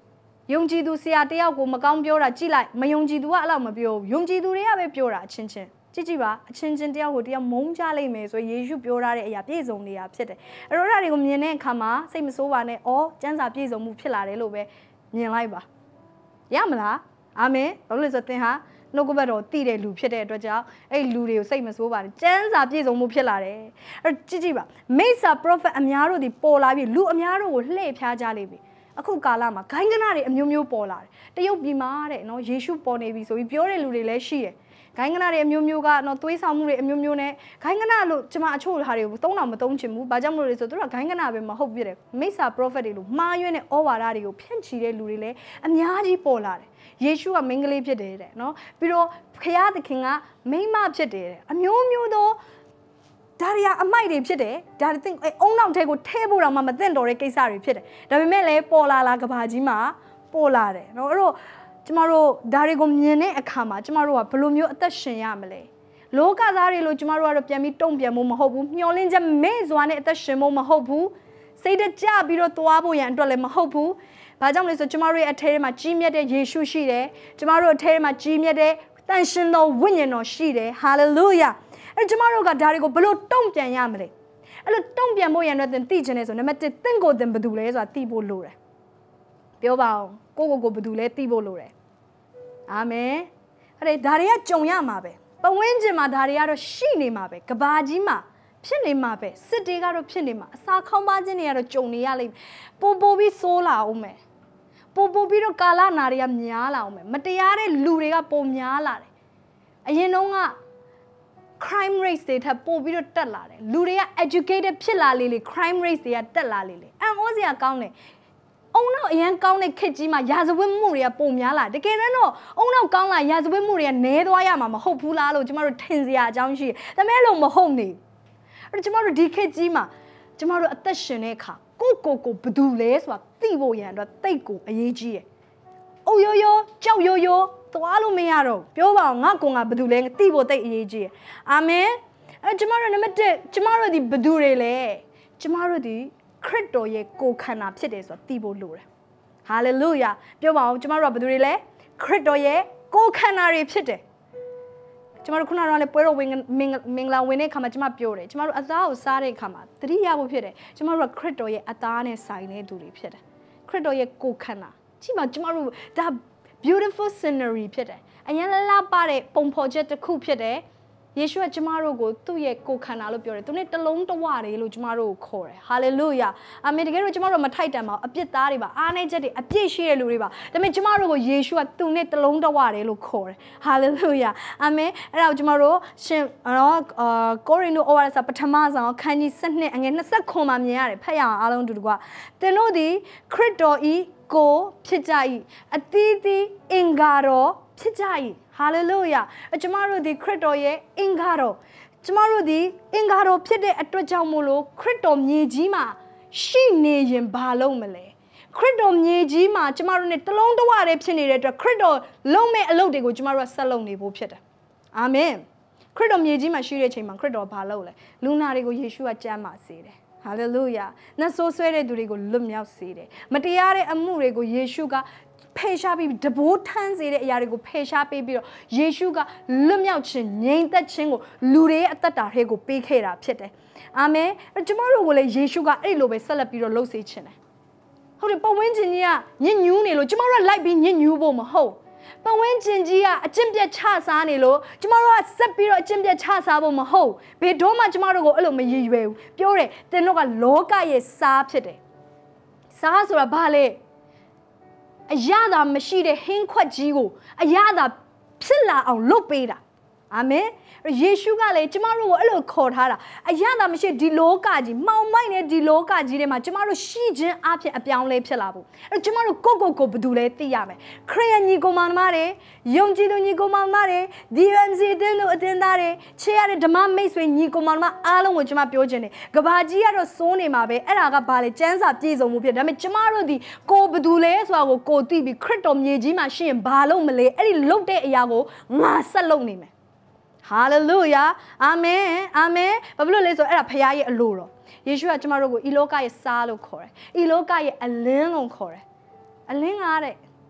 ယုံကြည်သူဆရာတယောက်ကိုမကောင်းပြောတာကြည့်လိုက်မယုံကြည်သူကအဲ့လောက်မပြောဘူးယုံကြည်သူတွေကပဲပြောတာအချင်းချင်းကြည့်ကြည့်ပါအချင်းချင်းတယောက်ကိုတယောက်မုန်းကြလိမ့်မယ်ဆိုယေရှုပြောထားတဲ့အရာပြည့်စုံနေတာဖြစ်တယ်အဲ့တော့အဲ့ဒါတွေကိုမြင်တဲ့အခါမှာစိတ်မဆိုးပါနဲ့အော်ကျမ်းစာပြည့်စုံမှုဖြစ်လာတယ်လို့ပဲမြင်လိုက်ပါရမလားအာမင်ဘာလို့လဲဆိုတော့သင်ဟာနှုတ်ကပတ်တော်တည်တဲ့လူဖြစ်တဲ့အတွက်ကြောင့်အဲ့လူတွေကိုစိတ်မဆိုးပါနဲ့ကျမ်းစာပြည့်စုံမှုဖြစ်လာတယ်အဲ့ကြည့်ကြည့်ပါမိစ္ဆာ prophet အများတို့ဒီပေါ်လာပြီလူအများတို့ကိုလှည့်ဖျားကြလိမ့်ပြီအခုကာလမှာဂိုင်းကနတွေအမျိုးမျိုးပေါ်လာတယ်တရုတ်ပြည်မှာတဲ့နော်ယေရှုပေါ်နေပြီဆိုပြီးပြောတဲ့လူတွေလည်းရှိတယ်ဂိုင်းကနတွေအမျိုးမျိုးကနော်သွေးဆောင်မှုတွေအမျိုးမျိုးနဲ့ဂိုင်းကနလို့ကျွန်မအချို့ဟာတွေကိုသုံးအောင်မသုံးချင်ဘူးဘာကြောင့်မလို့လဲဆိုတော့သူတို့ကဂိုင်းကနပဲမဟုတ်ပြတယ်မိစ္ဆာ prophet တွေလို့မှားယွင်းတဲ့ဩဝါဒတွေကိုဖြန့်ချီတဲ့လူတွေလည်းအများကြီးပေါ်လာတယ်ယေရှုကမိန်းကလေးဖြစ်တယ်တဲ့နော်ပြီးတော့ခရသခင်ကမိန်းမဖြစ်တယ်တဲ့အမျိုးမျိုးသောဒါရီယာအမိုက်တွေဖြစ်တယ်ဒါတွေသိအုံနောက်ထဲကိုထဲဖို့တော့မှမသိတော်တဲ့ကိစ္စတွေဖြစ်တယ်ဒါပေမဲ့လည်းပေါ်လာလာကဘာကြီးမှာပေါ်လာတယ်နော်အဲ့တော့ကျမတို့ဒါတွေကိုမြင်တဲ့အခါမှာကျမတို့ကဘယ်လိုမျိုးအသက်ရှင်ရမလဲလောကသားတွေလို့ကျမတို့ကတော့ပြန်ပြီးတုံ့ပြန်ဖို့မဟုတ်ဘူးမျောလင်းချက်မဲ့စွာနဲ့အသက်ရှင်ဖို့မဟုတ်ဘူးစိတ်တကြပြီးတော့သွားဖို့ရန်အတွက်လည်းမဟုတ်ဘူးဘာကြောင့်လဲဆိုကျမတို့ရဲ့အထဲထဲမှာကြီးမြတ်တဲ့ယေရှုရှိတယ်ကျမတို့အထဲထဲမှာကြီးမြတ်တဲ့တန်ရှင်သောဝိညာဉ်တော်ရှိတယ်ဟာလေလုယာအဲ့ကျမတို့ကဒါတွေကိုဘယ်လိုတုံ့ပြန်ရမလဲအဲ့လိုတုံ့ပြန်ဖို့ရန်အတွက်သင်သိချင်တယ်ဆိုနံပါတ်တစ်သင်ကိုသင်ဘယ်သူလဲဆိုတာသိဖို့လိုတယ်ပြောပါအောင်ကိုကိုကိုဘယ်သူလဲသိဖို့လိုတယ်အာမင်အဲ့ဒါတွေကကြုံရမှာပဲပဝင်းကျင်မှာဒါတွေကတော့ရှိနေမှာပဲကဘာကြီးမှာဖြစ်နေမှာပဲစစ်တေးကတော့ဖြစ်နေမှာအစာခေါင်းပါခြင်းတွေကတော့ကြုံနေရလိမ့်ပို့ပို့ပြီးဆိုးလာအောင်မယ်ပို့ပို့ပြီးတော့ကာလနာတွေကများလာအောင်မယ်မတရားတဲ့လူတွေကပုံများလာတယ်အရင်တုန်းက crime rate တွေထပ်ပို့ပြီးတော့တက်လာတယ်လူတွေက educated ဖြစ်လာလေလေ crime rate တွေကတက်လာလေလေအံ့ဩစရာကောင်းတယ်အုံနောက်အရန်ကောင်းတဲ့ခေတ်ကြီးမှာရာဇဝတ်မှုတွေကပုံများလာတကယ်တော့အုံနောက်ကောင်းလာရာဇဝတ်မှုတွေကနည်းသွားရမှာမဟုတ်ဘူးလားလို့ကျမတို့ထင်စရာအကြောင်းရှိတယ်ဒါပေမဲ့လို့မဟုတ်နေအဲ့တော့ကျမတို့ဒီခေတ်ကြီးမှာကျမတို့အသက်ရှင်တဲ့အခါကိုကိုကိုဘယ်သူလဲဆိုတာသိဖို့ရန်အတွက်တိတ်ကိုအရေးကြီးတယ်။အုတ်ရိုးရိုးကြောက်ရိုးရိုးသွားလို့မရတော့ပြောပါအောင်ငါကောင်ကဘယ်သူလဲသိဖို့တိတ်အရေးကြီးတယ်။အာမင်။အဲကျမတို့နံပါတ်တစ်ကျမတို့ဒီဘယ်သူတွေလဲကျမတို့ဒီခရစ်တော်ရဲ့ကိုယ်ခန္ဓာဖြစ်တယ်ဆိုတာသိဖို့လိုတယ်။ဟာလေလုယာပြောပါအောင်ကျမတို့ကဘယ်သူတွေလဲခရစ်တော်ရဲ့ကိုယ်ခန္ဓာတွေဖြစ်တယ်ကျမတို့ခုနကလည်းပွဲတော်ဝင်မင်္ဂလာဝင်တဲ့အခါမှာကျမပြောတယ်ကျမတို့အသားကိုစားတဲ့အခါမှာသတိရဖို့ဖြစ်တယ်ကျမတို့ကခရစ်တော်ရဲ့အသားနဲ့ဆိုင်တဲ့သူတွေဖြစ်တယ်ခရစ်တော်ရဲ့ကိုယ်ခန္ဓာကြည့်ပါကျမတို့ဒါ beautiful scenery ဖြစ်တယ်အရင်လှပတဲ့ပုံဖော်ချက်တစ်ခုဖြစ်တယ်ယေရှုကကျမတို့ကိုသူ့ရဲ့ကိုယ်ခန္ဓာလို့ပြောတယ်သူနဲ့တလုံးတဝတယ်လို့ကျမတို့ကိုခေါ်တယ်ဟာလေလုယာအာမင်တကယ်လို့ကျမတို့မထိုက်တန်ပါဘူးအပြစ်သားတွေပါအားနည်းချက်တွေအပြစ်ရှိတဲ့လူတွေပါဒါပေမဲ့ကျမတို့ကိုယေရှုကသူနဲ့တလုံးတဝတယ်လို့ခေါ်တယ်ဟာလေလုယာအာမင်အဲ့ဒါကိုကျမတို့ရှင်နော်အာကိုရိန္သုဩဝါဒစာပထမဆုံးခန်းကြီး၁၂အငယ်၂၇မှာမြင်ရတယ်ဖတ်ရအောင်အားလုံးတူတူကသင်တို့ဒီခရစ်တော်ဤကိုဖြစ်ကြ၏အသီးသီးအင်္ဂါတော်ဖြစ်ကြ၏ဟာလေလုယာကျမတို့ဒီခရစ်တော်ရဲ့အင်္ဂါတော်ကျမတို့ဒီအင်္ဂါတော်ဖြစ်တဲ့အတွက်ကြောင့်မို့လို့ခရစ်တော်မြေကြီးမှာရှိနေရင်ဘာလုပ်မလဲခရစ်တော်မြေကြီးမှာကျမတို့ ਨੇ တလုံးတဝတည်းဖြစ်နေတဲ့အတွက်ခရစ်တော်လုံးမဲ့အလုပ်တွေကိုကျမတို့ကဆက်လုပ်နေဖို့ဖြစ်တယ်အာမင်ခရစ်တော်မြေကြီးမှာရှိတဲ့အချိန်မှာခရစ်တော်ဘာလုပ်လဲလူနာတွေကိုယေရှုကကြမ်းမာစေတယ်ဟာလေလုယာနတ်ဆိုးဆွဲတဲ့သူတွေကိုလွတ်မြောက်စေတယ်မတရားတဲ့အမှုတွေကိုယေရှုကဖယ်ရှားပြီးတဘိုးထမ်းစေတဲ့အရာတွေကိုဖယ်ရှားပေးပြီးတော့ယေရှုကလွတ်မြောက်ခြင်းငြိမ်သက်ခြင်းကိုလူတွေရဲ့အသက်တာထဲကိုပေးခဲ့တာဖြစ်တယ်အာမင်ကျမတို့ကိုလည်းယေရှုကအဲ့လိုပဲဆက်လက်ပြီးတော့လှုပ်စေခြင်းတယ်ဟုတ်တယ်ပဝင်းချင်းကြီးကညဉ့်ညူးနေလို့ကျမတို့ကလိုက်ပြီးညဉ့်ညူးဖို့မဟုတ်ပဝင်းချင်းကြီးကအကျင့်ပြတ်ချစားနေလို့ကျမတို့ကဆက်ပြီးတော့အကျင့်ပြတ်ချစားဖို့မဟုတ်ဘယ်တော့မှကျမတို့ကိုအဲ့လိုမရည်ရွယ်ဘူးပြောတယ်သင်တို့ကလောကရဲ့စားဖြစ်တယ်စားဆိုတာဘာလဲအရသာမရှိတဲ့ဟင်းခွက်ကြီးကိုအရသာဖြစ်လာအောင်လုပ်ပေးတာအာမင်ယေရှုကလည်းကျမတို့ကိုအဲ့လိုခေါ်ထားတာအရသာမရှိဒီလောကကြီးမှောင်မိုက်တဲ့ဒီလောကကြီးထဲမှာကျမတို့ရှိခြင်းအဖြစ်အပြောင်းလဲဖြစ်လာဖို့အဲ့ကျမတို့ကိုကိုကိုဘယ်သူလဲသိရမယ်ခရိယန်ညီကောင်မတွေယုံကြည်သူညီကောင်မတွေ ဒီ အမ် စီ အတင်းတို့အတင်းသားတွေချေရတဲ့ဓမ္မမိတ်ဆွေညီကောင်မအားလုံးကိုကျမပြောခြင်းတယ်ကဘာကြီးကတော့စိုးနေမှာပဲအဲ့ဒါကဘာလဲကျမ်းစာပြည့်စုံမှုဖြစ်ဒါပေမဲ့ကျမတို့ဒီကိုဘယ်သူလဲဆိုတာကိုကိုသိပြီးခရစ်တော်မြေကြီးမှာရှိရင်ဘာလို့မလဲအဲ့ဒီလုတ်တဲ့အရာကိုငါဆက်လုပ်နေမယ်ဟာလေလုယာအာမင်အာမင်ဘာဖြစ်လို့လဲဆိုတော့အဲ့ဒါဖခင်ရဲ့အလိုတော်ယေရှုကကျမတို့ကိုဤလောကရဲ့စားလို့ခေါ်တယ်ဤလောကရဲ့အလင်းလို့ခေါ်တယ်အလင်းကားတဲ့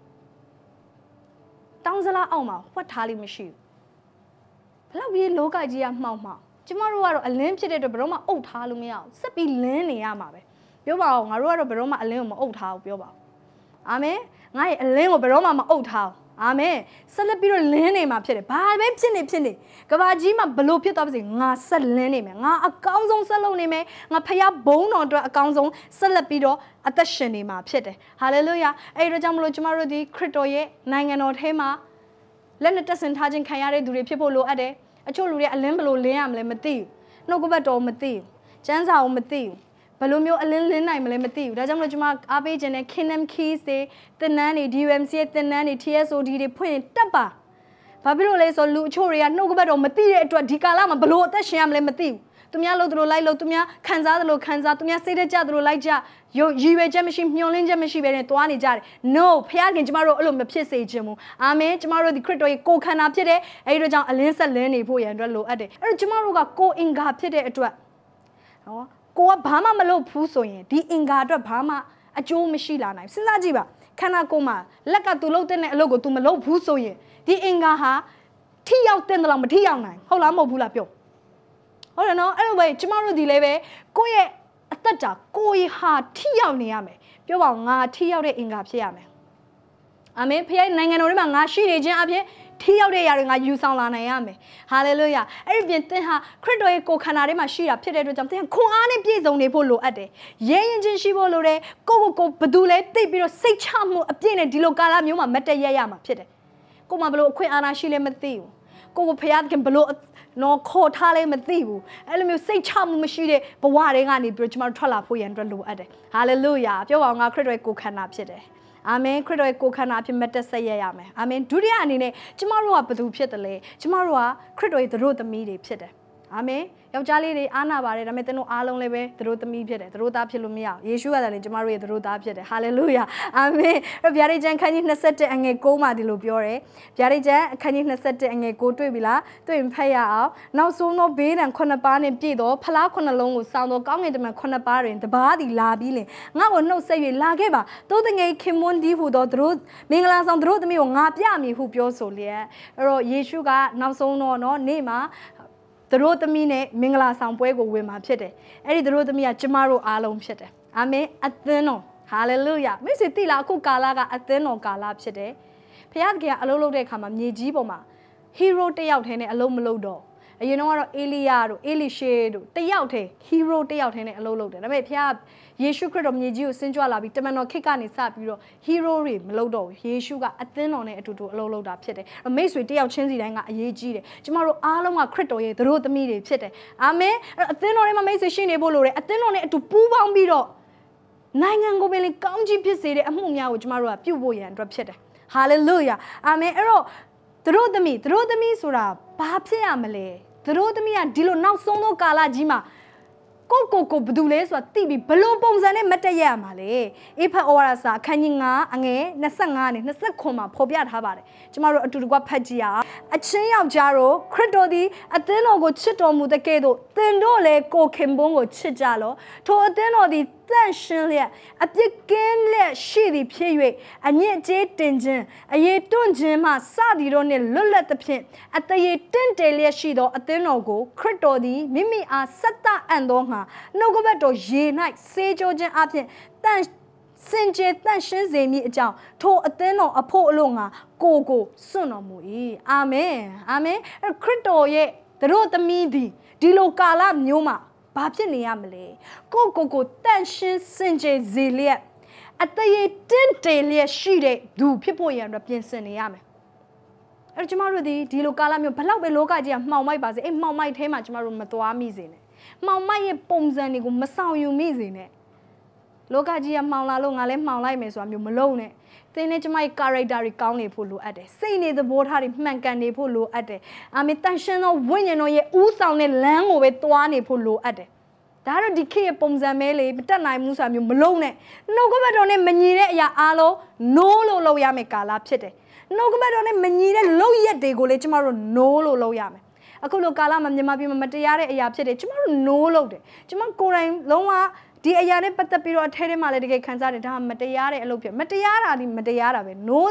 တောင်းစလားအောင်မှာဝတ်ထားလိမ့်မရှိဘူးဘလောက်ကြီးလောကကြီးကမှောက်မှောက်ကျမတို့ကတော့အလင်းဖြစ်တဲ့အတွက်ဘယ်တော့မှအုပ်ထားလို့မရအောင်ဆက်ပြီးလင်းနေရမှာပဲပြောပါဦးငါတို့ကတော့ဘယ်တော့မှအလင်းကိုမအုပ်ထားဘူးပြောပါဦးအာမင်ငါရဲ့အလင်းကိုဘယ်တော့မှမအုပ်ထားဘူးအာမင်ဆက်လက်ပြီးတော့လင်းနေမှာဖြစ်တယ်ဘာပဲဖြစ်နေဖြစ်နေကဘာကြီးမှာဘလို့ဖြစ်သွားပါစေငါဆက်လင်းနေမယ်ငါအကောင်းဆုံးဆက်လုပ်နေမယ်ငါဖခင်ဘုန်းတော်အတွက်အကောင်းဆုံးဆက်လက်ပြီးတော့အသက်ရှင်နေမှာဖြစ်တယ်ဟာလေလုယာအဲ့ဒါကြောင့်မလို့ကျမတို့ဒီခရစ်တော်ရဲ့နိုင်ငံတော်ထဲမှာလက်နဲ့တက်ဆင်ထားခြင်းခံရတဲ့သူတွေဖြစ်ဖို့လိုအပ်တယ်အချို့လူတွေအလင်းဘလို့လင်းရမလဲမသိဘူးနှုတ်ကပတ်တော်မသိဘူးကျမ်းစာကိုမသိဘူးဘယ်လိုမျိုးအလင်းလင်းနိုင်မလဲမသိဘူးဒါကြောင့်မလို့ကျွန်မအားပေးခြင်းနဲ့ Kingdom Keys တွေသင်တန်းတွေ D U M C ရဲ့သင်တန်းတွေ T S O D တွေဖွင့်တက်ပါဘာဖြစ်လို့လဲဆိုလူအချို့တွေကနှုတ်ကပတ်တော်မသိတဲ့အတွက်ဒီကာလမှာဘလို့အသက်ရှင်ရမလဲမသိဘူးသူများလို့သူတို့လိုက်လို့သူများခံစားသလိုခံစားသူများစိတ်တကြသလိုလိုက်ကြရည်ရွယ်ချက်မရှိမျှော်လင့်ချက်မရှိဘဲနဲ့တွားနေကြတယ် no ဖခင်ကျမတို့အဲ့လိုမဖြစ်စေချင်ဘူးအာမင်ကျမတို့ဒီခရစ်တော်ရဲ့ကိုယ်ခန္ဓာဖြစ်တယ်အဲ့ဒီကြောင့်အလင်းဆက်လင်းနေဖို့ရန်အတွက်လိုအပ်တယ်အဲ့တော့ကျမတို့ကကိုယ်အင်္ဂါဖြစ်တဲ့အတွက်နော်ကိုကဘာမှမလုပ်ဘူးဆိုရင်ဒီအင်္ဂါအတွက်ဘာမှအကျိုးမရှိလာနိုင်စဉ်းစားကြည့်ပါခန္ဓာကိုယ်မှာလက်ကသူလုပ်တဲ့အလုပ်ကို तू မလုပ်ဘူးဆိုရင်ဒီအင်္ဂါဟာထိရောက်တဲ့တော့မထိရောက်နိုင်ဟုတ်လားမဟုတ်ဘူးလားပြောဟုတ်တယ်နော်အဲ့လိုပဲကျမတို့ဒီလည်းပဲကိုယ့်ရဲ့အသက်တာကိုယ်ဟာထိရောက်နေရမယ်ပြောပါဦးငါထိရောက်တဲ့အင်္ဂါဖြစ်ရမယ်အာမင်ဖခင်နိုင်ငံတော်ထဲမှာငါရှိနေခြင်းအပြင်ထိရောက်တဲ့အရာတွေငါယူဆောင်လာနိုင်ရမယ်ဟာလေလုယာအဲ့ဒီပြင်သင်ဟာခရစ်တော်ရဲ့ကိုယ်ခန္ဓာထဲမှာရှိတာဖြစ်တဲ့အတွက်ကြောင့်သင်ခွန်အားနဲ့ပြည့်စုံနေဖို့လိုအပ်တယ်ရဲရင်ချင်းရှိဖို့လိုတယ်ကိုကိုကိုဘသူလဲသိပြီးတော့စိတ်ချမှုအပြည့်နဲ့ဒီလိုကာလမျိုးမှာမတ်တရက်ရမှာဖြစ်တယ်ကိုမှဘလို့အခွင့်အာဏာရှိလဲမသိဘူးကိုကိုဖခင်ဘလို့နော်ခေါ်ထားလဲမသိဘူးအဲ့လိုမျိုးစိတ်ချမှုမရှိတဲ့ဘဝတွေကနေပြီးတော့ကျမတို့ထွက်လာဖို့ရန်အတွက်လိုအပ်တယ်ဟာလေလုယာပြောပါအောင်ငါခရစ်တော်ရဲ့ကိုယ်ခန္ဓာဖြစ်တယ်အာမင်ခရစ်တော်ရဲ့ကိုယ်ခန္ဓာအဖြစ်မတ်တက်ဆက်ရရမယ်အာမင်ဒုတိယအနေနဲ့ကျမတို့ကဘသူဖြစ်တယ်လဲကျမတို့ကခရစ်တော်ရဲ့သတို့သမီးတွေဖြစ်တယ်အာမင်ယောက်ျားလေးတွေအားနာပါတယ်ဒါပေမဲ့သင်တို့အားလုံးလည်းပဲသတို့သမီးဖြစ်တယ်သတို့သားဖြစ်လို့မရဘူးယေရှုကလည်းကျမတို့ရဲ့သတို့သားဖြစ်တယ်ဟာလေလုယာအာမင်အဲ့ဗျာဒိတ်ကျမ်းခန်းကြီးနှစ်ဆယ့်တစ်အငယ်၉မှာဒီလိုပြောတယ်ဗျာဒိတ်ကျမ်းအခန်းကြီးနှစ်ဆယ့်တစ်အငယ်၉တွေ့ပြီလားတွေ့ရင်ဖတ်ရအောင်နောက်ဆုံးသောဘေးဒဏ်ခုနှစ်ပါးနဲ့ပြည့်သောဖလားခုနှစ်လုံးကိုစောင်းသောကောင်းကင်တမန်ခုနှစ်ပါးတွင်တပါးသည်လာပြီးလင်ငါ့ကိုနှုတ်ဆက်၍လာခဲ့ပါသို့တငယ်ခင်မွန်းဒီဟုသောသတို့မင်္ဂလာဆောင်သတို့သမီးကိုငါပြမည်ဟုပြောဆိုလျက်အဲ့တော့ယေရှုကနောက်ဆုံးတော့เนาะနေ့မှာသူတို့သမီးနဲ့မင်္ဂလာဆောင်ပွဲကိုဝင်มาဖြစ်တယ်အဲ့ဒီသူတို့သမီးကကျမတို့အားလုံးဖြစ်တယ်အာမင်အသင်းတော်ဟာလေလုယာမိတ်ဆွေသိလားအခုကာလကအသင်းတော်ကာလဖြစ်တယ်ဖခင်ကအလုပ်လုပ်တဲ့အခါမှာမြေကြီးပေါ်မှာဟီးရိုးတစ်ယောက်တည်းနဲ့အလုပ်မလုပ်တော့အရင်တော့ကတော့အေလိယတို့အေလိရှေတို့တယောက်တည်းဟီးရိုးတယောက်တည်းနဲ့အလုပ်လုပ်တယ်ဒါပေမဲ့ဖခင်ယေရှုခရစ်တော်မြေကြီးကိုဆင်းကြွလာပြီးတမန်တော်ခေတ်ကနေစပြီးတော့ဟီးရိုးတွေမလုပ်တော့ဘူးယေရှုကအသင်းတော်နဲ့အတူတူအလုပ်လုပ်တာဖြစ်တယ်မိတ်ဆွေတယောက်ချင်းစီတိုင်းကအရေးကြီးတယ်ကျမတို့အားလုံးကခရစ်တော်ရဲ့သတို့သမီးတွေဖြစ်တယ်အာမင်အသင်းတော်ထဲမှာမိတ်ဆွေရှိနေဖို့လိုတယ်အသင်းတော်နဲ့အတူပူးပေါင်းပြီးတော့နိုင်ငံကိုပင်လေကောင်းကြီးဖြစ်စေတဲ့အမှုများကိုကျမတို့ကပြုဖို့ရန်အတွက်ဖြစ်တယ်ဟာလေလုယာအာမင်အဲ့တော့သတို့သမီးသတို့သမီးဆိုတာဘာဖြစ်ရမလဲသူတို့သမီးကဒီလိုနောက်ဆုံးသောကာလကြီးမှာကိုကိုကိုဘယ်သူလဲဆိုတာသိပြီးဘလို့ပုံစံနဲ့မတက်ရရမှာလေအေဖတ်ဩဝါဒစာအခန်းကြီး၅အငယ်နှစ်ဆယ့်ငါနဲ့နှစ်ဆယ့်ခုမှာဖော်ပြထားပါတယ်ကျမတို့အတူတကွဖတ်ကြည့်ရအောင်အချင်းယောက်ျားတို့ခရစ်တော်သည်အသင်းတော်ကိုချစ်တော်မူတဲ့ကဲ့သို့သင်တို့လည်းကိုခင်ပွန်းကိုချစ်ကြလောထိုအသင်းတော်သည်တန့်ရှင်းလျက်အပြစ်ကင်းလျက်ရှိသည်ဖြစ်၍အညစ်အကြေးတင်ခြင်းအရေးတွန့်ခြင်းမှစသည်တို့နှင့်လွတ်လပ်သဖြင့်အတရေတင့်တယ်လျက်ရှိသောအသင်းတော်ကိုခရစ်တော်သည်မိမိအားဆက်တအံ့သောငါနှုတ်ကပတ်တော်ရေ၌ဆေးကြောခြင်းအပြင်တန့်စင်ကြယ်တန့်ရှင်းစေမည်အကြောင်းထိုအသင်းတော်အဖို့အလို့ငါကိုကိုစွန့်တော်မူ၏အာမင်အာမင်ခရစ်တော်ရဲ့တို့သမီးသည်ဒီလိုကာလမျိုးမှာဘာဖြစ်နေရမလဲကိုကိုကိုတန့်ရှင်းစင်ကြယ်စေလျက်အတရေတင့်တယ်လျက်ရှိတဲ့သူဖြစ်ဖို့ရန်အတွက်ပြင်ဆင်နေရမယ်အဲ့တော့ကျမတို့ဒီဒီလိုကာလမျိုးဘလောက်ပဲလောကကြီးကမှောင်မိုက်ပါစေအဲ့မှောင်မိုက်ထဲမှာကျမတို့မသွားမိစေနဲ့မှောင်မိုက်ရဲ့ပုံစံတွေကိုမဆောင်ယူမိစေနဲ့လောကကြီးကမှောင်လာလို့ငါလည်းမှောင်လိုက်မယ်ဆိုတာမျိုးမလုပ်နဲ့သင်နဲ့ကျမရဲ့ character တွေကောင်းနေဖို့လိုအပ်တယ်စိတ်နေသဘောထားတွေမှန်ကန်နေဖို့လိုအပ်တယ်အာမင်တန်ရှင်းသောဝိညာဉ်တော်ရဲ့ဥဆောင်တဲ့လမ်းကိုပဲသွားနေဖို့လိုအပ်တယ်ဒါကတော့ဒီခေတ်ရဲ့ပုံစံမဲလေမတက်နိုင်ဘူးဆိုတာမျိုးမလုံးနဲ့နှုတ်ကပတ်တော်နဲ့မညီတဲ့အရာအားလုံး no လို့လုပ်ရမယ်ကာလဖြစ်တယ်နှုတ်ကပတ်တော်နဲ့မညီတဲ့လုပ်ရက်တွေကိုလေကျမတို့ no လို့လုပ်ရမယ်အခုလိုကာလမှာမြန်မာပြည်မှာမတရားတဲ့အရာဖြစ်တယ်ကျမတို့ no လုပ်တယ်ကျမကိုယ်တိုင်လုံးဝဒီအရာနဲ့ပတ်သက်ပြီးတော့အထဲထဲမှာလည်းတကယ်ခံစားတယ်ဒါမှမတရားတဲ့အလုပ်ဖြစ်မတရားတာဒီမတရားတာပဲ no ဒီ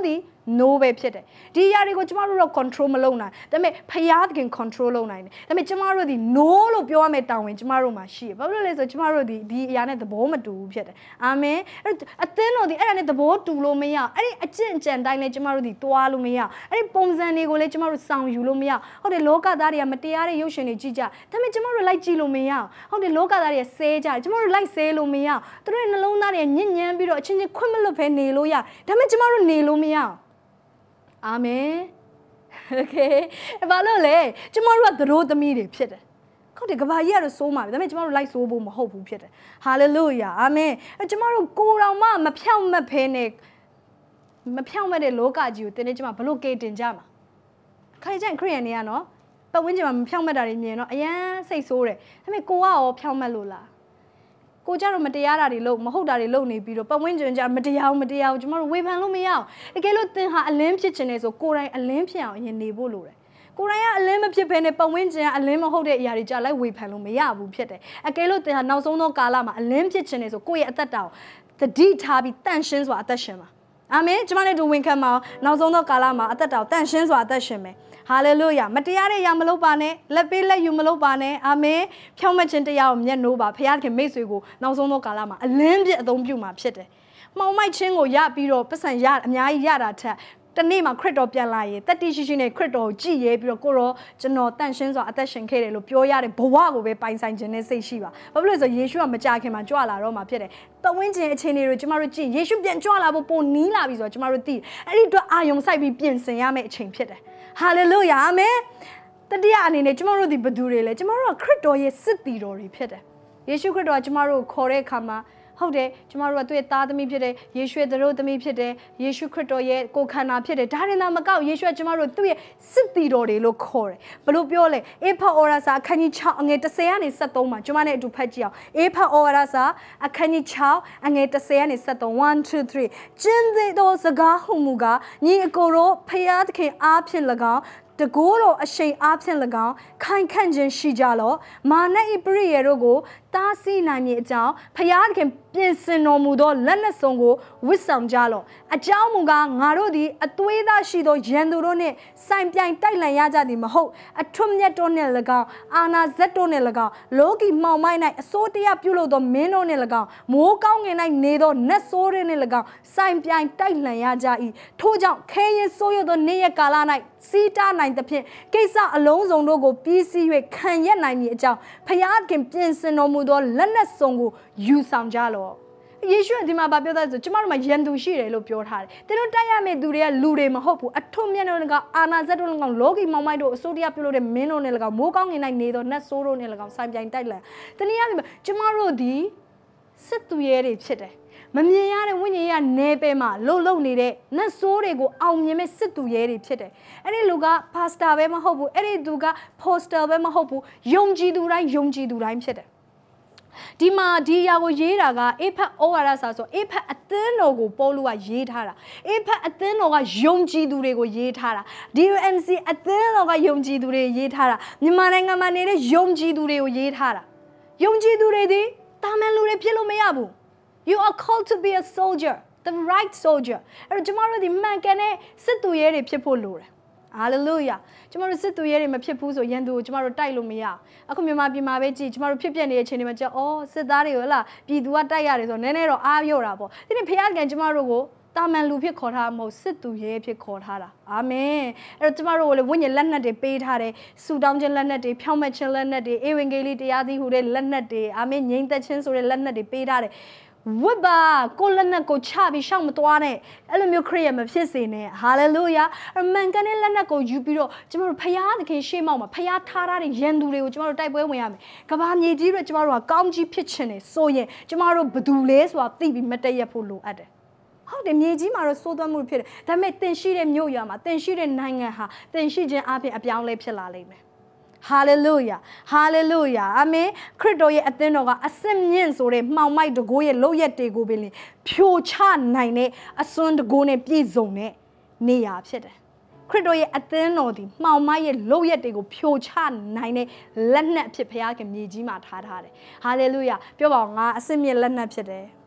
no ပဲဖြစ်တယ်ဒီအရာတွေကိုကျမတို့တော့ control မလုပ်နိုင်ဒါပေမဲ့ဖျားသခင် control လုပ်နိုင်တယ်ဒါပေမဲ့ကျမတို့ဒီ no လို့ပြောရမယ့်တာဝန်ကျမတို့မှာရှိတယ်ဘာဖြစ်လို့လဲဆိုကျမတို့ဒီဒီအရာနဲ့သဘောမတူဘူးဖြစ်တယ်အာမင်အသင်းတော်ဒီအဲ့ဒါနဲ့သဘောတူလို့မရအဲ့ဒီအကျင့်ကြံတိုင်းနဲ့ကျမတို့ဒီတွားလို့မရအဲ့ဒီပုံစံတွေကိုလည်းကျမတို့ဆောင်ယူလို့မရဟုတ်တယ်လောကသားတွေကမတရားတဲ့ရုပ်ရှင်တွေကြည့်ကြဒါပေမဲ့ကျမတို့လိုက်ကြည့်လို့မရဟုတ်တယ်လောကသားတွေဆဲကြတယ်ကျမတို့လိုက်ဆဲလို့မရသူတို့ရဲ့နှလုံးသားတွေညဉ့်ညမ်းပြီးတော့အချင်းချင်းခွင့်မလွတ်ဘဲနေလို့ရဒါပေမဲ့ကျမတို့နေလို့မရအာမင်โอเคဘာလို့လဲကျမတို့ကသတို့သမီးတွေဖြစ်တယ်ဟုတ်တယ်ကဘာကြီးကတော့စိုးမှာပဲဒါပေမဲ့ကျမတို့လိုက်စိုးဖို့မဟုတ်ဘူးဖြစ်တယ်ဟာလေလုယာအာမင်ကျမတို့ကိုယ်တော်မှမဖြောင့်မတ်ဖဲနဲ့မဖြောင့်မတ်တဲ့လောကကြီးကိုတင်းနေကျမဘလို့ကေတင်ကြမှာခါကြရင်ခရိယန်တွေကနော်ပတ်ဝန်းကျင်မှာမဖြောင့်မတ်တာတွေမြင်တော့အယမ်းစိတ်ဆိုးတယ်ဒါပေမဲ့ကိုကရောဖြောင့်မတ်လို့လားကိုကြတော့မတရားတာတွေလို့မဟုတ်တာတွေလုပ်နေပြီးတော့ပတ်ဝန်းကျင်ကြမတရားဘူးမတရားဘူးကျမတို့ဝေဖန်လို့မရအောင်တကယ်လို့သင်ဟာအလင်းဖြစ်ချင်တယ်ဆိုကိုယ်တိုင်အလင်းဖြစ်အောင်အရင်နေဖို့လိုတယ်ကိုယ်တိုင်ကအလင်းမဖြစ်ဘဲနဲ့ပတ်ဝန်းကျင်ကအလင်းမဟုတ်တဲ့အရာတွေကြလိုက်ဝေဖန်လို့မရဘူးဖြစ်တယ်အကယ်လို့သင်ဟာနောက်ဆုံးသောကာလမှာအလင်းဖြစ်ချင်တယ်ဆိုကိုယ့်ရဲ့အသက်တာကိုတတိထားပြီးတန့်ရှင်းစွာအသက်ရှင်ပါအာမင်ကျမနဲ့တူဝင်ခံပါနောက်ဆုံးသောကာလမှာအသက်တာကိုတန့်ရှင်းစွာအသက်ရှင်မယ်ဟာလေလုယာမတရားတဲ့အရာမလုပ်ပါနဲ့လက်ပေးလက်ယူမလုပ်ပါနဲ့အာမင်ဖြောင့်မတ်ခြင်းတရားကိုမျက်နှိုးပါဖခင်မိတ်ဆွေကိုနောက်ဆုံးသောကာလမှာအလင်းပြည့်အသုံးပြုမှာဖြစ်တယ်မှောင်မိုက်ခြင်းကိုရပြီးတော့ပတ်စံရအများကြီးရတာထက်တနေ့မှာခရစ်တော်ပြန်လာရင်တတိရှိရှိနဲ့ခရစ်တော်ကိုကြည်ရဲပြီးတော့ကိုရောကျွန်တော်တန့်ရှင်းစွာအသက်ရှင်ခဲ့တယ်လို့ပြောရတဲ့ဘဝကိုပဲပိုင်ဆိုင်ခြင်းနဲ့စိတ်ရှိပါဘာဖြစ်လို့လဲဆိုယေရှုကမကြာခင်မှာကြွလာတော့မှာဖြစ်တယ်ပတ်ဝန်းကျင်အခြေအနေတွေကျမတို့ကြည့်ယေရှုပြန်ကြွလာဖို့ပုံနီးလာပြီဆိုတော့ကျမတို့သိအဲ့ဒီအတွက်အာယုံစိုက်ပြီးပြင်ဆင်ရမယ့်အချိန်ဖြစ်တယ်ဟာလေလုယာအာမင်တတိယအနေနဲ့ကျမတို့ဒီဘသူတွေလဲကျမတို့ကခရစ်တော်ရဲ့စစ်တီတော်တွေဖြစ်တယ်ယေရှုခရစ်တော်ကကျမတို့ကိုခေါ်တဲ့အခါမှာဟုတ်တယ်ကျမတို့ကသူ့ရဲ့သားသမီးဖြစ်တယ်ယေရှုရဲ့သတို့သမီးဖြစ်တယ်ယေရှုခရစ်တော်ရဲ့ကိုယ်ခန္ဓာဖြစ်တယ်ဒါရင်သာမကောက်ယေရှုကကျမတို့သူ့ရဲ့စစ်တီတော်တွေလို့ခေါ်တယ်ဘယ်လိုပြောလဲအေဖာအော်ရာစာအခန်းကြီး၆အငယ်၁၀ကနေ၁၃မှာကျမနဲ့အတူဖတ်ကြည့်အောင်အေဖာအော်ရာစာအခန်းကြီး၆အငယ်၁၀ကနေ၁၃ one two three ကျင်းသေးသောစကားဟုမူကားညီအကိုတို့ဖျားသခင်အားဖြင့်၎င်းတကိုးတော်အရှိန်အားဖြင့်၎င်းခိုင်ခန့်ခြင်းရှိကြလောမာန၏ပရိယေတို့ကိုတားဆီးနိုင်မည်အကြောင်းဖျားသခင်ပြင်ဆင်တော်မူသောလက်နက်စုံကိုဝတ်ဆောင်ကြလောအကြောင်းမူကားငါတို့သည်အသွေးသားရှိသောရန်သူတို့နှင့်ဆိုင်ပြိုင်တိုက်လှန်ရကြသည်မဟုတ်အထွတ်မြတ်တို့နှင့်၎င်းအာနာဇက်တို့နှင့်၎င်းလောကီမှောင်မိုက်၌အစိုးတရားပြုလုပ်သောမင်းတို့နှင့်၎င်းမိုးကောင်းငင်၌နေသောနတ်ဆိုးတွေနှင့်၎င်းဆိုင်ပြိုင်တိုက်လှန်ရကြ၏ထို့ကြောင့်ခဲရင်ဆိုးရသောနေ့ရက်ကာလ၌စီးတားနိုင်သဖြင့်ကိစ္စအလုံးစုံတို့ကိုပြီးစီး၍ခံရနိုင်မည်အကြောင်းဖျားခင်ပြင်ဆင်တော်မူသောလက်နက်စုံကိုယူဆောင်ကြလောယေရှုကဒီမှာဗာပြောတာဆိုကျမတို့မှာယန်သူရှိတယ်လို့ပြောထားတယ်။တို့တိုက်ရမယ့်သူတွေကလူတွေမဟုတ်ဘူးအထွတ်မြတ်တို့ကအာနာဇက်တို့ကလောကီမောင်မိုက်တို့အစိုးရပြုလို့တဲ့မင်းတို့နဲ့လည်းကမိုးကောင်းငင်၌နေသောနတ်ဆိုးတို့နဲ့လည်းကဆိုင်ပြိုင်တိုက်လန်တနည်းအားဖြင့်ကျမတို့ဒီစစ်သူရဲတွေဖြစ်တယ်မမြင်ရတဲ့ဝိညာဉ်ရဲ့နေပယ်မှာလှုပ်လှုပ်နေတဲ့နတ်ဆိုးတွေကိုအောင်မြင်မဲ့စစ်သူရဲတွေဖြစ်တယ်အဲ့ဒီလူကပါစတာပဲမဟုတ်ဘူးအဲ့ဒီသူကပိုစတာပဲမဟုတ်ဘူးယုံကြည်သူတိုင်းယုံကြည်သူတိုင်းဖြစ်တယ်ဒီမှာဒီအရာကိုရေးတာကအေဖတ်ဩဝါဒစာဆိုအေဖတ်အသင်းတော်ကိုပေါလုကရေးထားတာအေဖတ်အသင်းတော်ကယုံကြည်သူတွေကိုရေးထားတာ D U M C အသင်းတော်ကယုံကြည်သူတွေရေးထားတာမြန်မာနိုင်ငံမှာနေတဲ့ယုံကြည်သူတွေကိုရေးထားတာယုံကြည်သူတွေဒီတာမန်လူတွေဖြစ်လို့မရဘူး You are called to be a soldier the right soldier အဲ့တော့ကျမတို့ဒီမှန်ကန်တဲ့စစ်သူရဲတွေဖြစ်ဖို့လိုတယ်Hallelujah ကျမတို့စစ်သူရဲတွေမဖြစ်ဘူးဆိုရန်သူကိုကျမတို့တိုက်လို့မရအခုမြန်မာပြည်မှာပဲကြည့်ကျမတို့ဖြစ်ပြနေတဲ့အချိန်တွေမှာကျအော်စစ်သားတွေကိုဟလာပြည်သူကတိုက်ရတယ်ဆိုတော့နည်းနည်းတော့အားပြောတာပေါ့ဒီနေ့ဖခင်ကကျမတို့ကိုတာမန်လူဖြစ်ခေါ်ထားမဟုတ်စစ်သူရဲဖြစ်ခေါ်ထားတာအာမင်အဲ့တော့ကျမတို့ကိုလည်းဝိညာဉ်လက်နက်တွေပေးထားတယ်ဆူတောင်းခြင်းလက်နက်တွေဖြောင့်မတ်ခြင်းလက်နက်တွေဧဝံဂေလိတရားသီးဟူတဲ့လက်နက်တွေအာမင်ငြိမ်သက်ခြင်းဆိုတဲ့လက်နက်တွေပေးထားတယ်ဝတ်ပါကိုလက်နက်ကိုချပြီးရှောက်မသွားနဲ့အဲ့လိုမျိုးခရစ်ယာန်မဖြစ်စေနဲ့ဟာလေလုယာအမှန်ကန်တဲ့လက်နက်ကိုယူပြီးတော့ကျမတို့ဖျားသခင်ရှေ့မှောက်မှာဖျားထားထားတဲ့ရန်သူတွေကိုကျမတို့တိုက်ပွဲဝင်ရမယ်ကဘာမြေကြီးတွေကျမတို့ကကောင်းကြီးဖြစ်ခြင်းနဲ့ဆိုရင်ကျမတို့ဘယ်သူလဲဆိုတာသိပြီးမတည့်ရဖို့လိုအပ်တယ်ဟုတ်တယ်မြေကြီးမှာတော့စိုးသွမ်းမှုဖြစ်တယ်ဒါပေမဲ့တင်ရှိတဲ့မြို့ရွာမှာတင်ရှိတဲ့နိုင်ငံဟာတင်ရှိခြင်းအပြင်အပြောင်းလဲဖြစ်လာလိမ့်မယ်Hallelujah Hallelujah အာမင်ခရစ်တော်ရဲ့အသင်းတော်ကအစင်မြင့်ဆိုတဲ့မှောင်မိုက်တကိုးရဲ့လောက်ရက်တွေကိုပင်ဖြိုချနိုင်တဲ့အစွန်းတကိုးနဲ့ပြည့်စုံတဲ့နေရာဖြစ်တယ်ခရစ်တော်ရဲ့အသင်းတော်ဒီမှောင်မိုက်ရဲ့လောက်ရက်တွေကိုဖြိုချနိုင်တဲ့လက်နက်အဖြစ်ဘုရားခင်မြေကြီးမှာထားထားတယ် Hallelujah ပြောပါအောင်ငါအစင်မြင့်လက်နက်ဖြစ်တယ်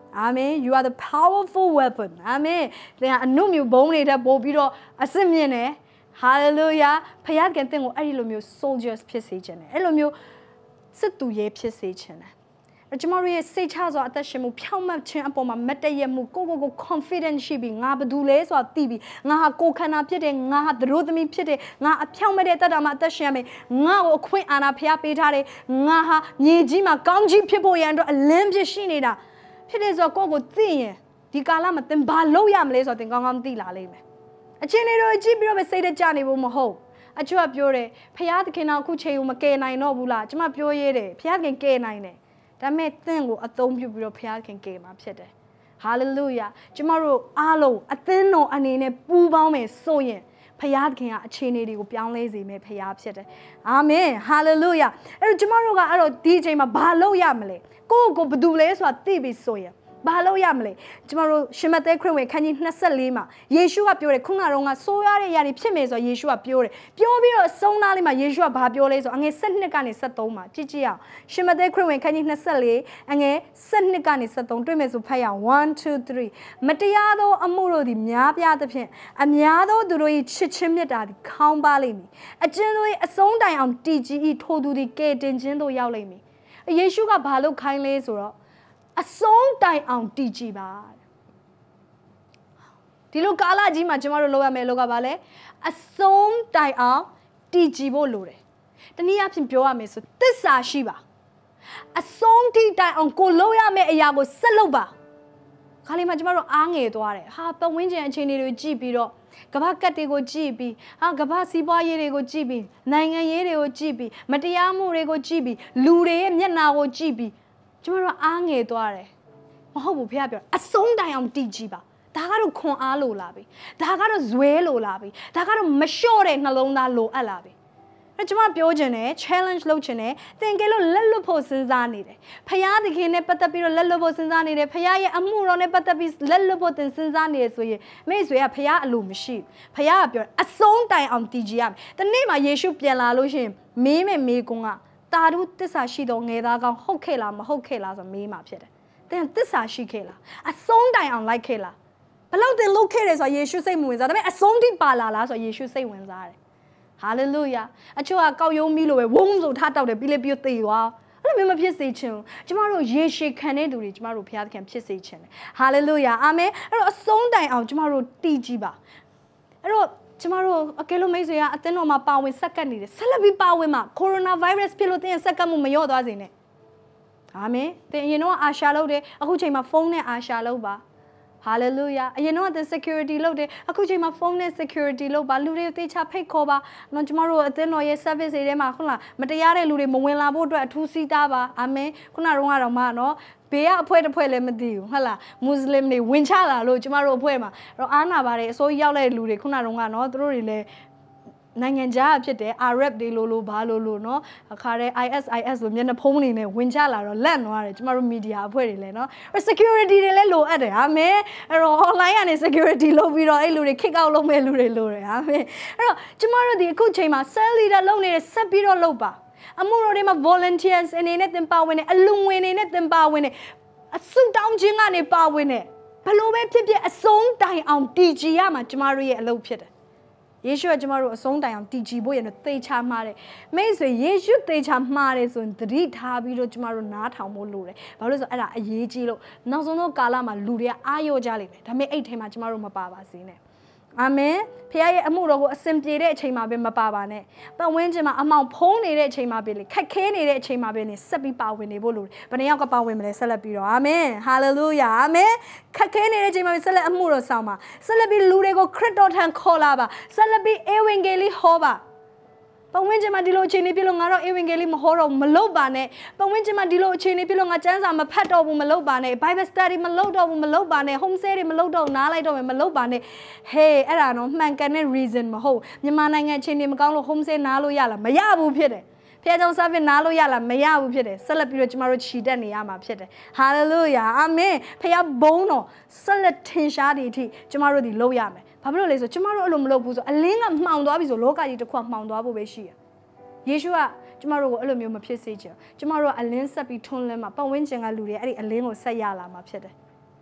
Amen. You are the powerful weapon. Amen. They are no mu bone it up, Bobiro, a simine. Hallelujah. Payagan thing or Elomio soldiers pisagin. Elomio sit to ye pisagin. Jamari say Charles or Atashamu, Piama chin upon my metayamu, go go confident she be Nabadules or Tibi, Naha go cana pity, Naha the Rodami pity, Na a Piamade Matashame, Na or Queen Anna Piapitare, Naha, Nijima, Ganji people and a limb shinida. Pities or go thing. The Galamat then Baloyam lays or the Gangam di la lame. A general Jibro say the Johnny Womo. A job yore, Payat can now cuche umake nine nobula, Jama pure yere, Piat can gay nine. That made thing a thumb you will Piat can game up said. Hallelujah. Jamaro, alo, a thin no and in a boo baume so ye. Payat can a chinny will be lazy, may pay up said. Amen. Hallelujah. And Jamaro got D J ma balo yamle. Go go bedules or Tibi soya. Bahalo yamle. Tomorrow, Shimate Creway, can you Nasalima? Yeshua Pure, Kungaronga, Soya, Yani Pimes or Yeshua Pure. Pure Sonalima, Yeshua Babioles, and a Sennicani Satoma, Chichia. Shimate Creway, can you Nasali, and a Sennicani Saton, Dreamers of Paya, one, two, three. Matiado Amuro di Miapia the Pin, Amiado Duroi Chichimita, Count Balimi. A generally a song die on D G E told the gate in Jendo Yalemi. Yeshua Balo kindly or a song die on D G bar. Tilo Kala Jima Jamaro Loa Meloga Vale, a song die on D G Bolure. The Niap in Pioa Meso, this are Shiba. A song tea die on Koloya me Ayago Saloba. Kalimajamaro Ange Dware, Harper Winja and Cheney G B. Gabakate go G B, ah Gabasi boy go G B, Nanga yere go G B, Matiamu rego G B, Lure Yana go G B. Tomorrow Ange Dware. Mahobu Piabio, a song die on D G ba. Dagaro con alo labi, Dagaro zuelo labi, Dagaro mashore nalona lo alabi. Rajama Biogene, challenge lochene, then get a little person zanide. Payadikine patapiro lellobo sinzanide, Paya amurone patapis lellobo and sinzani so ye. May we a paya alumishi. Payabio, a song die on D G M. The name I yeshu piala loshim, meme me gunga. Taru tisashi don't nedaga hokela, mahokela, and me mapet. Then tisashi kela. A song die on like kela. Below the locators or yeshu say moons, I mean a song di palalas or yeshu say wins are. Hallelujah. A chua call you milo a wounds or tat out a billy beauty you are. I remember Pisachin. Tomorrow, ye she can do it. Tomorrow, Piat can Pisachin. Hallelujah. Amen. A song die out tomorrow, T G ba. Tomorrow, a kilomazia, a tenoma power in second. Celebi power, coronavirus pilot and second mayo does in it. Amen. Then you know, I shallow day, a who my phone, I shallow ba. Hallelujah. You know the security load. I could my phone and security load, but Lure teach a pay coba. No tomorrow at the no service a mahula. Matayare Lure Moela Bodra two seat aba. Ame Kunarunga Romano. Pay up point a poem mediu. Hala Muslim ni Winchala lo tomorrow poema. Roana bare so yale Lure Kunarunga no through Nanganja Pete, Arab de Lolo Balolo, no, a care I S I S, Miana Pony, Winchala or Land, tomorrow media, no, or security lelo at it, Ame, or online and security low, we don't kick out low melure lure, Ame. Tomorrow the Kuchema, Sally the lonely Sapiro Loba. A more of them volunteers and in it and power in it, a loom in it and power in it, a suit down jingani power in it. Palome Tipi, a song die on D G Yama, Jamari, a low pit. Yeshua Jamaro, a song die on D G boy and a day chamare. May say, Yeshu day chamare, so in three tabiro Jamaro not how more lure. But also a yejilo, Nazono Kalama Luria, Ayo Jali, that may eight him at Jamaro Mapava seen it. Amen. Pia Amuro simply reach him up in Mapavane. But when Jima amount pony reach him up in Kakani reach him up in Sabi Power when they will. But Yaka Power women celebiro. Amen. Hallelujah. Amen. Kakani reach him up in Sala Amuro Sama. Salabi Lurego Cretot and Colaba. Salabi Ewingeli Hoba. But when Jima Dilo Chini Pilongaro Ewingeli Mahoro Malobane. But when Jima Dilo Chini Pilonga Chance, I'm a pet of Malobane. Bible study Malodo Malobane. Home study Malodo Nalado and Malobane. Hey, Erano, man can reason Maho. Yamana and Chini Magalo home say Nalo Yala. Mayabu Pide. Piedon Savi Nalo Yala. Mayabu Pide. Celebration Maruchi Deni Yama Pide. Hallelujah. Amen. Paya Bono. Salatin Shadi Jamaru di Loyame. Pablo Leso, tomorrow alum lobus, a ling of Mount Abiso, loca to quack Mount Abu Beshia. Yeshua, tomorrow alum your mapia. Tomorrow a lens up between them, but when Jangaluria, a ling of Sayala, Mapede.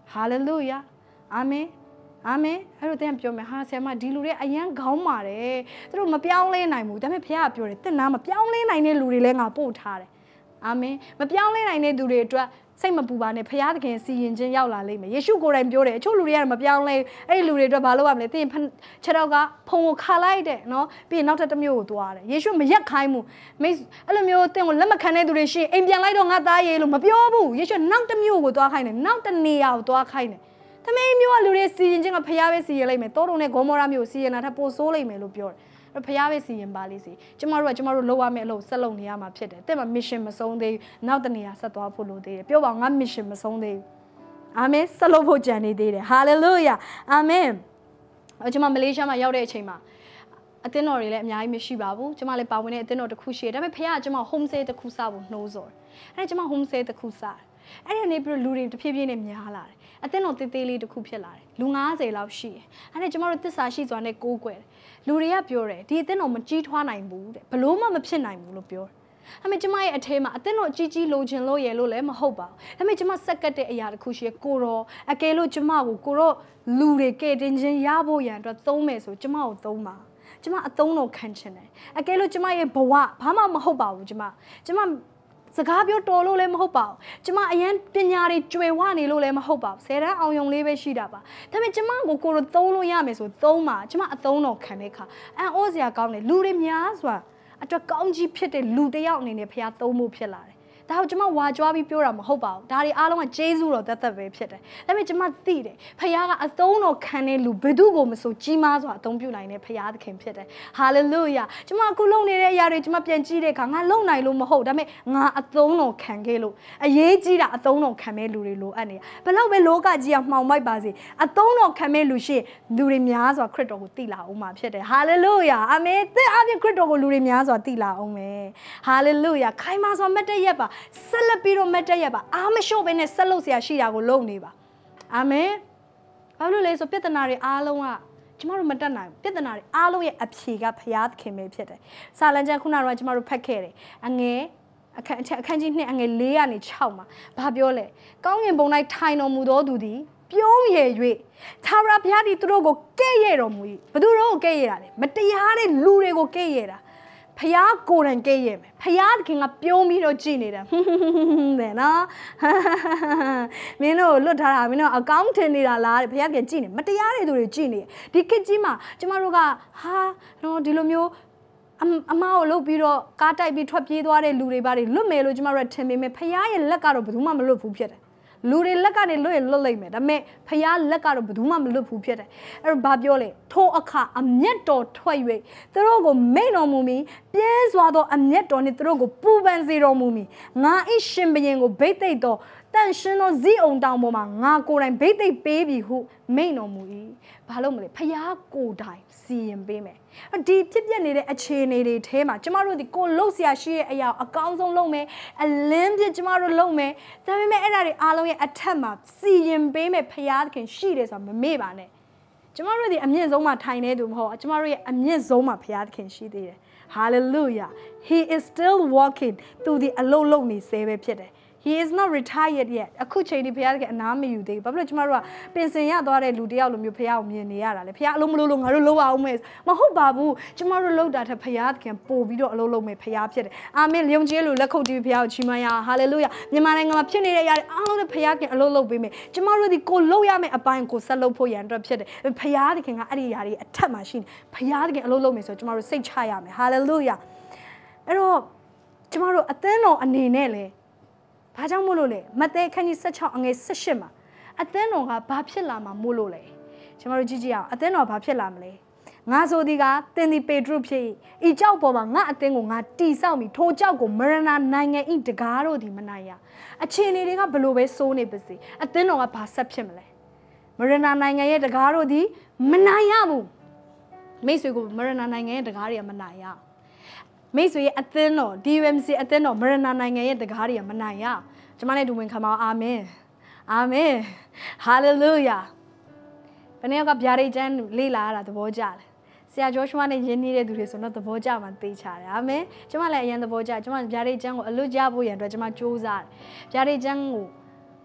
hallelujah amen amen အဲ့လိုတန်းပြောမယ်ဟာဆရာမဒီလူတွေအရန်ခေါင်းမာတယ်သူတို့မပြောင်းလဲနိုင်ဘူးဒါပေမဲ့ဖခင်ကပြောတယ်တင့်နာမပြောင်းလဲနိုင်တဲ့လူတွေလည်းငါပို့ထားတယ်အာမင်မပြောင်းလဲနိုင်တဲ့သူတွေအတွက်စိတ်မပူပါနဲ့ဖခင်သခင်စီရင်ခြင်းရောက်လာလိမ့်မယ်ယေရှုကိုယ်တိုင်ပြောတယ်အချို့လူတွေကတော့မပြောင်းလဲအဲ့ဒီလူတွေအတွက်ဘာလုပ်ရမလဲသင်ခြေတော့ကဖုံကိုခါလိုက်တယ်နော်ပြီးရင်နောက်ထပ်တစ်မျိုးကိုသွားတယ်ယေရှုမရက်ခိုင်းဘူးမိအဲ့လိုမျိုးသင်ကိုလက်မခံတဲ့သူတွေရှိအိမ်ပြန်လိုက်တော့ငါသားရေးလို့မပြောဘူးယေရှုနောက်တစ်မျိုးကိုသွားခိုင်းတယ်နောက်တစ်နေရာကိုသွားခိုင်းတယ်သမီးမျိုးကလူတွေစီရင်ခြင်းကဖခင်ပဲစီရင်လိုက်မယ်တိုးတုံနဲ့ဂေါမောရမျိုးစီရင်တာထပ်ပိုဆိုးလိုက်မယ်လို့ပြောတယ်ဖျားပဲစီရင်ပါလိမ့်စီကျမတို့ကကျမတို့လုပ်ရမယ့်အလုပ်ဆက်လုပ်နေရမှာဖြစ်တယ်တဲ့မှာ mission မဆုံးသေးဘူးနောက်တနေရာဆက်သွားဖို့လိုသေးတယ်ပြောပါငါ mission မဆုံးသေးဘူးအာမင်ဆက်လုပ်ဖို့ကြံနေသေးတယ် hallelujah အာမင်ကျမမလေးရှားမှာရောက်တဲ့အချိန်မှာအသင်းတော်တွေလည်းအများကြီးမရှိပါဘူးကျမလည်းပါဝင်တဲ့အသင်းတော်တစ်ခုရှိတယ်ဒါပေမဲ့ဖျားကကျမ home stay တစ်ခုစဖို့နှိုးဆော်တယ်အဲ့ဒါကျမ home stay တစ်ခုစတယ်အဲ့ဒီနေပြီးလူတွေတဖြည်းဖြည်းနဲ့များလာတယ်အသင်းတော်တေးသေးလေးတစ်ခုဖြစ်လာတယ်လူ၅၀လောက်ရှိတယ်အဲ့ဒါကျမတို့သစ္စာရှိစွာနဲ့ကိုးကွယ်တယ်လူတွေကပြောတယ်ဒီအသင်းတော်မကြီးထွားနိုင်ဘူးတဲ့ဘလို့မှမဖြစ်နိုင်ဘူးလို့ပြောတယ်ဒါပေမဲ့ကျမရဲ့အထဲမှာအသင်းတော်ကြီးကြီးလိုချင်လို့ရလို့လည်းမဟုတ်ပါဘူးဒါပေမဲ့ကျမစက်ကတ်တဲ့အရာတစ်ခုရှိရကိုရောအကယ်လို့ကျမကိုကိုရောလူတွေကဲတင်ခြင်းရဖို့ရန်အတွက်သုံးမယ်ဆိုကျမကိုသုံးပါကျမအသုံးတော်ခံချင်တယ်အကယ်လို့ကျမရဲ့ဘဝဘာမှမဟုတ်ပါဘူးကျမကျမစကားပြောတော်လို့လည်းမဟုတ်ပါဘူးကျမအရန်ပညာတွေကျွယ်ဝနေလို့လည်းမဟုတ်ပါဘူးဆယ်တန်းအောင်ယုံလေးပဲရှိတာပါဒါပေမဲ့ကျမကိုကိုယ်တို့သုံးလို့ရမယ်ဆိုသုံးပါကျမအသုံးတော်ခံတဲ့အခါအန်အိုးစရာကောင်းတယ်လူတွေများစွာအတွက်ကောင်းကြီးဖြစ်တဲ့လူတစ်ယောက်အနေနဲ့ဖခင်သုံးဖို့ဖြစ်လာတယ်ဒါကိုကျမဝါကြွားပြီးပြောတာမဟုတ်ပါဘူးဒါတွေအားလုံးကကျေးဇူးတော်သက်သက်ပဲဖြစ်တယ်ဒါပေမဲ့ကျမသိတယ်ဖခင်ကအသုံးတော်ခံတဲ့လူဘယ်သူကိုမဆိုကြီးမားစွာအသုံးပြုနိုင်တဲ့ဖခင်သခင်ဖြစ်တယ်ဟာလေလုယာကျမအခုလုပ်နေတဲ့အရာတွေကျမပြန်ကြည့်တဲ့အခါငါလုပ်နိုင်လို့မဟုတ်ဒါပေမဲ့ငါအသုံးတော်ခံခဲ့လို့အရေးကြီးတာအသုံးတော်ခံမဲ့လူတွေလိုအပ်နေတာဘယ်လောက်ပဲလောကကြီးကမှောင်မိုက်ပါစေအသုံးတော်ခံမဲ့လူရှိလူတွေများစွာခရစ်တော်ကိုသိလာအောင်မှာဖြစ်တယ်ဟာလေလုယာအာမင်သင်အပြင်ခရစ်တော်ကိုလူတွေများစွာသိလာအောင်မယ်ဟာလေလုယာခိုင်မာစွာမတ်တရက်ပါဆက်လက်ပြီးတော့မတ်တက်ရပါအားမလျှော့ဘဲနဲ့ဆက်လုပ်เสียရှိတာကိုလုပ်နေပါအာမင်ဘာလို့လဲဆိုပြဿနာတွေအားလုံးကကျမတို့မတက်နိုင်ဘူးပြဿနာတွေအားလုံးရဲ့အဖြေကဘုရားသခင်ပဲဖြစ်တယ်စာလံကျမ်းခုနကတော့ကျမတို့ဖတ်ခဲ့တယ်အငယ်အခန်းအခန်းကြီးနှစ်အငယ်၄ကနေ၆မှာဘာပြောလဲကောင်းကင်ဘုံ၌ထိုင်တော်မူသောသူသည်ပြုံးရည်၍သာရဘုရားသည်သူတို့ကိုကဲ့ရဲ့တော်မူ၏ဘသူတို့ကိုကဲ့ရဲ့တာလဲမတရားတဲ့လူတွေကိုကဲ့ရဲ့တာဖျားကိုယ်တိုင်ကဲ့ရဲ့မယ်ဖျားသခင်ကပြုံးပြီးတော့ကြည်နေတာတဲ့နော်မင်းတို့လွတ်ထားတာမင်းတို့အကောင့်ထင်နေတာလားတဲ့ဖျားသခင်ကြည်နေမတရားတဲ့သူတွေကြည်နေဒီခေတ်ကြီးမှာကျမတို့ကဟာနော်ဒီလိုမျိုးအမကိုလုတ်ပြီးတော့ကားတိုက်ပြီးထွက်ပြေးသွားတဲ့လူတွေပါတယ်လွတ်မယ်လို့ကျမတို့ထင်ပေမဲ့ဖျားရဲ့လက်ကတော့ဘယ်သူမှမလွတ်ဘူးဖြစ်တယ်လူတွေလက်ကနေလွတ်ရင်လွတ်လိုက်မယ်ဒါပေမဲ့ဖျားလက်ကတော့ဘယ်သူမှမလွတ်ဘူးဖြစ်တယ်အဲ့တော့ဘာပြောလဲထိုအခါအမျက်တော်ထွက်၍သူတို့ကိုမိန်တော်မူမီပြင်းစွာသောအမျက်တော်နှင့်သူတို့ကိုပူပန်စေတော်မူမီငါ၏ရှင်ဘုရင်ကိုဗိတ်သိက်တော်တန်ရှင်သောဇီးအောင်တောင်ပေါ်မှာငါကိုယ်တိုင်ဗိတ်သိက်ပေးပြီဟုမိန်တော်မူ၏ဘာလို့မလဲဖျားကိုယ်တိုင်စီရင်ပေးမယ်ဒီဖြစ်ပျက်နေတဲ့အခြေအနေတွေထဲမှာကျမတို့ဒီကိုလှုပ်ရှားရှိတဲ့အရာအကောင်းဆုံးလုပ်မယ်အလင်းပြကျမတို့လုပ်မယ်ဒါပေမဲ့အဲ့ဒါတွေအားလုံးရဲ့အထက်မှာစီရင်ပေးမယ်ဖျားသခင်ရှိတယ်ဆိုတာမမေ့ပါနဲ့ကျမတို့ဒီအမြင့်ဆုံးမှာထိုင်နေသူမဟုတ်ကျမတို့ရဲ့အမြင့်ဆုံးမှာဖျားသခင်ရှိသေးတယ် hallelujah he is still walking သူဒီအလုံးလုံးနေစေပဲဖြစ်တယ်He is not retired yet အခုချိန်ဒီဖခင်ကအနားမယူသေးဘူးဘာဖြစ်လို့ကျမတို့ကပင်စင်ရသွားတဲ့လူတယောက်လိုမျိုးဖခင်ကိုမြင်နေရတာလေဖခင်အလုံးမလို့လို့ငါတို့လုပ်အောင်မယ်မဟုတ်ပါဘူးကျမတို့လုပ်တာထက်ဖခင်ပို့ပြီးတော့အလုံးလုံးမယ်ဖခင်ဖြစ်တယ်အာမင်ယုံကြည်လို့လက်ခုပ်တီးဖခင်ကိုချီးမွမ်းရအောင်ဟာလေလုယာမြန်မာနိုင်ငံမှာဖြစ်နေတဲ့အရာတွေအားလုံးနဲ့ဖခင်အလုံးလုံးပေးမယ်ကျမတို့ဒီကိုလုပ်ရမယ့်အပိုင်းကိုဆက်လုပ်ဖို့ရန်အတွက်ဖြစ်တယ်ဖခင်ကအဲ့ဒီအရာတွေအထက်မှာရှိနေဖခင်အလုံးလုံးမယ်ဆိုတော့ကျမတို့စိတ်ချရမယ်ဟာလေလုယာအဲ့တော့ကျမတို့အသင်းတော်အနေနဲ့လေဘာကြောင့်မို့လို့လဲမဿဲခန်းကြီး၁၆အငယ်၁၈မှာအသင်းတော်ကဘာဖြစ်လာမှာမို့လို့လဲကျွန်တော်တို့ကြည့်ကြည့်အောင်အသင်းတော်ဘာဖြစ်လာမလဲငါဆိုဒီကသင်ဒီပေတရုဖြစ်ဤကြောက်ပေါ်မှာငါအသင်းကိုငါတီဆောက်ပြီးထိုကြောက်ကိုမရဏနိုင်ငံဤတကားတို့ဒီမနိုင်ရအခြေအနေတွေကဘလို့ပဲစိုးနေပါစေအသင်းတော်ကဘာဆက်ဖြစ်မလဲမရဏနိုင်ငံရဲ့တကားတို့ဒီမနိုင်ရဘူးမိတ်ဆွေကိုမရဏနိုင်ငံရဲ့တကားတွေကမနိုင်ရမိတ်ဆွေရဲ့အသင်းတော် D U M C အသင်းတော်မရဏနိုင်ငံရဲ့တကားတွေကမနိုင်ရကျွန်မနဲ့တူဝင်ခံပါအောင်အာမင်အာမင်ဟာလေလုယာဘယ်နည်းကဗျာဒိတ်ကျမ်းလေ့လာရတာသဘောကျတယ်ဆရာဂျောရှုဝါနဲ့ယဉ်နေတဲ့သူတွေဆိုတော့သဘောကျမှသိချတယ်အာမင်ကျွန်မလည်းအရင်သဘောကျကျွန်မဗျာဒိတ်ကျမ်းကိုအလွတ်ကြဖို့ရန်အတွက်ကျွန်မစူးစမ်းတယ်ဗျာဒိတ်ကျမ်းကို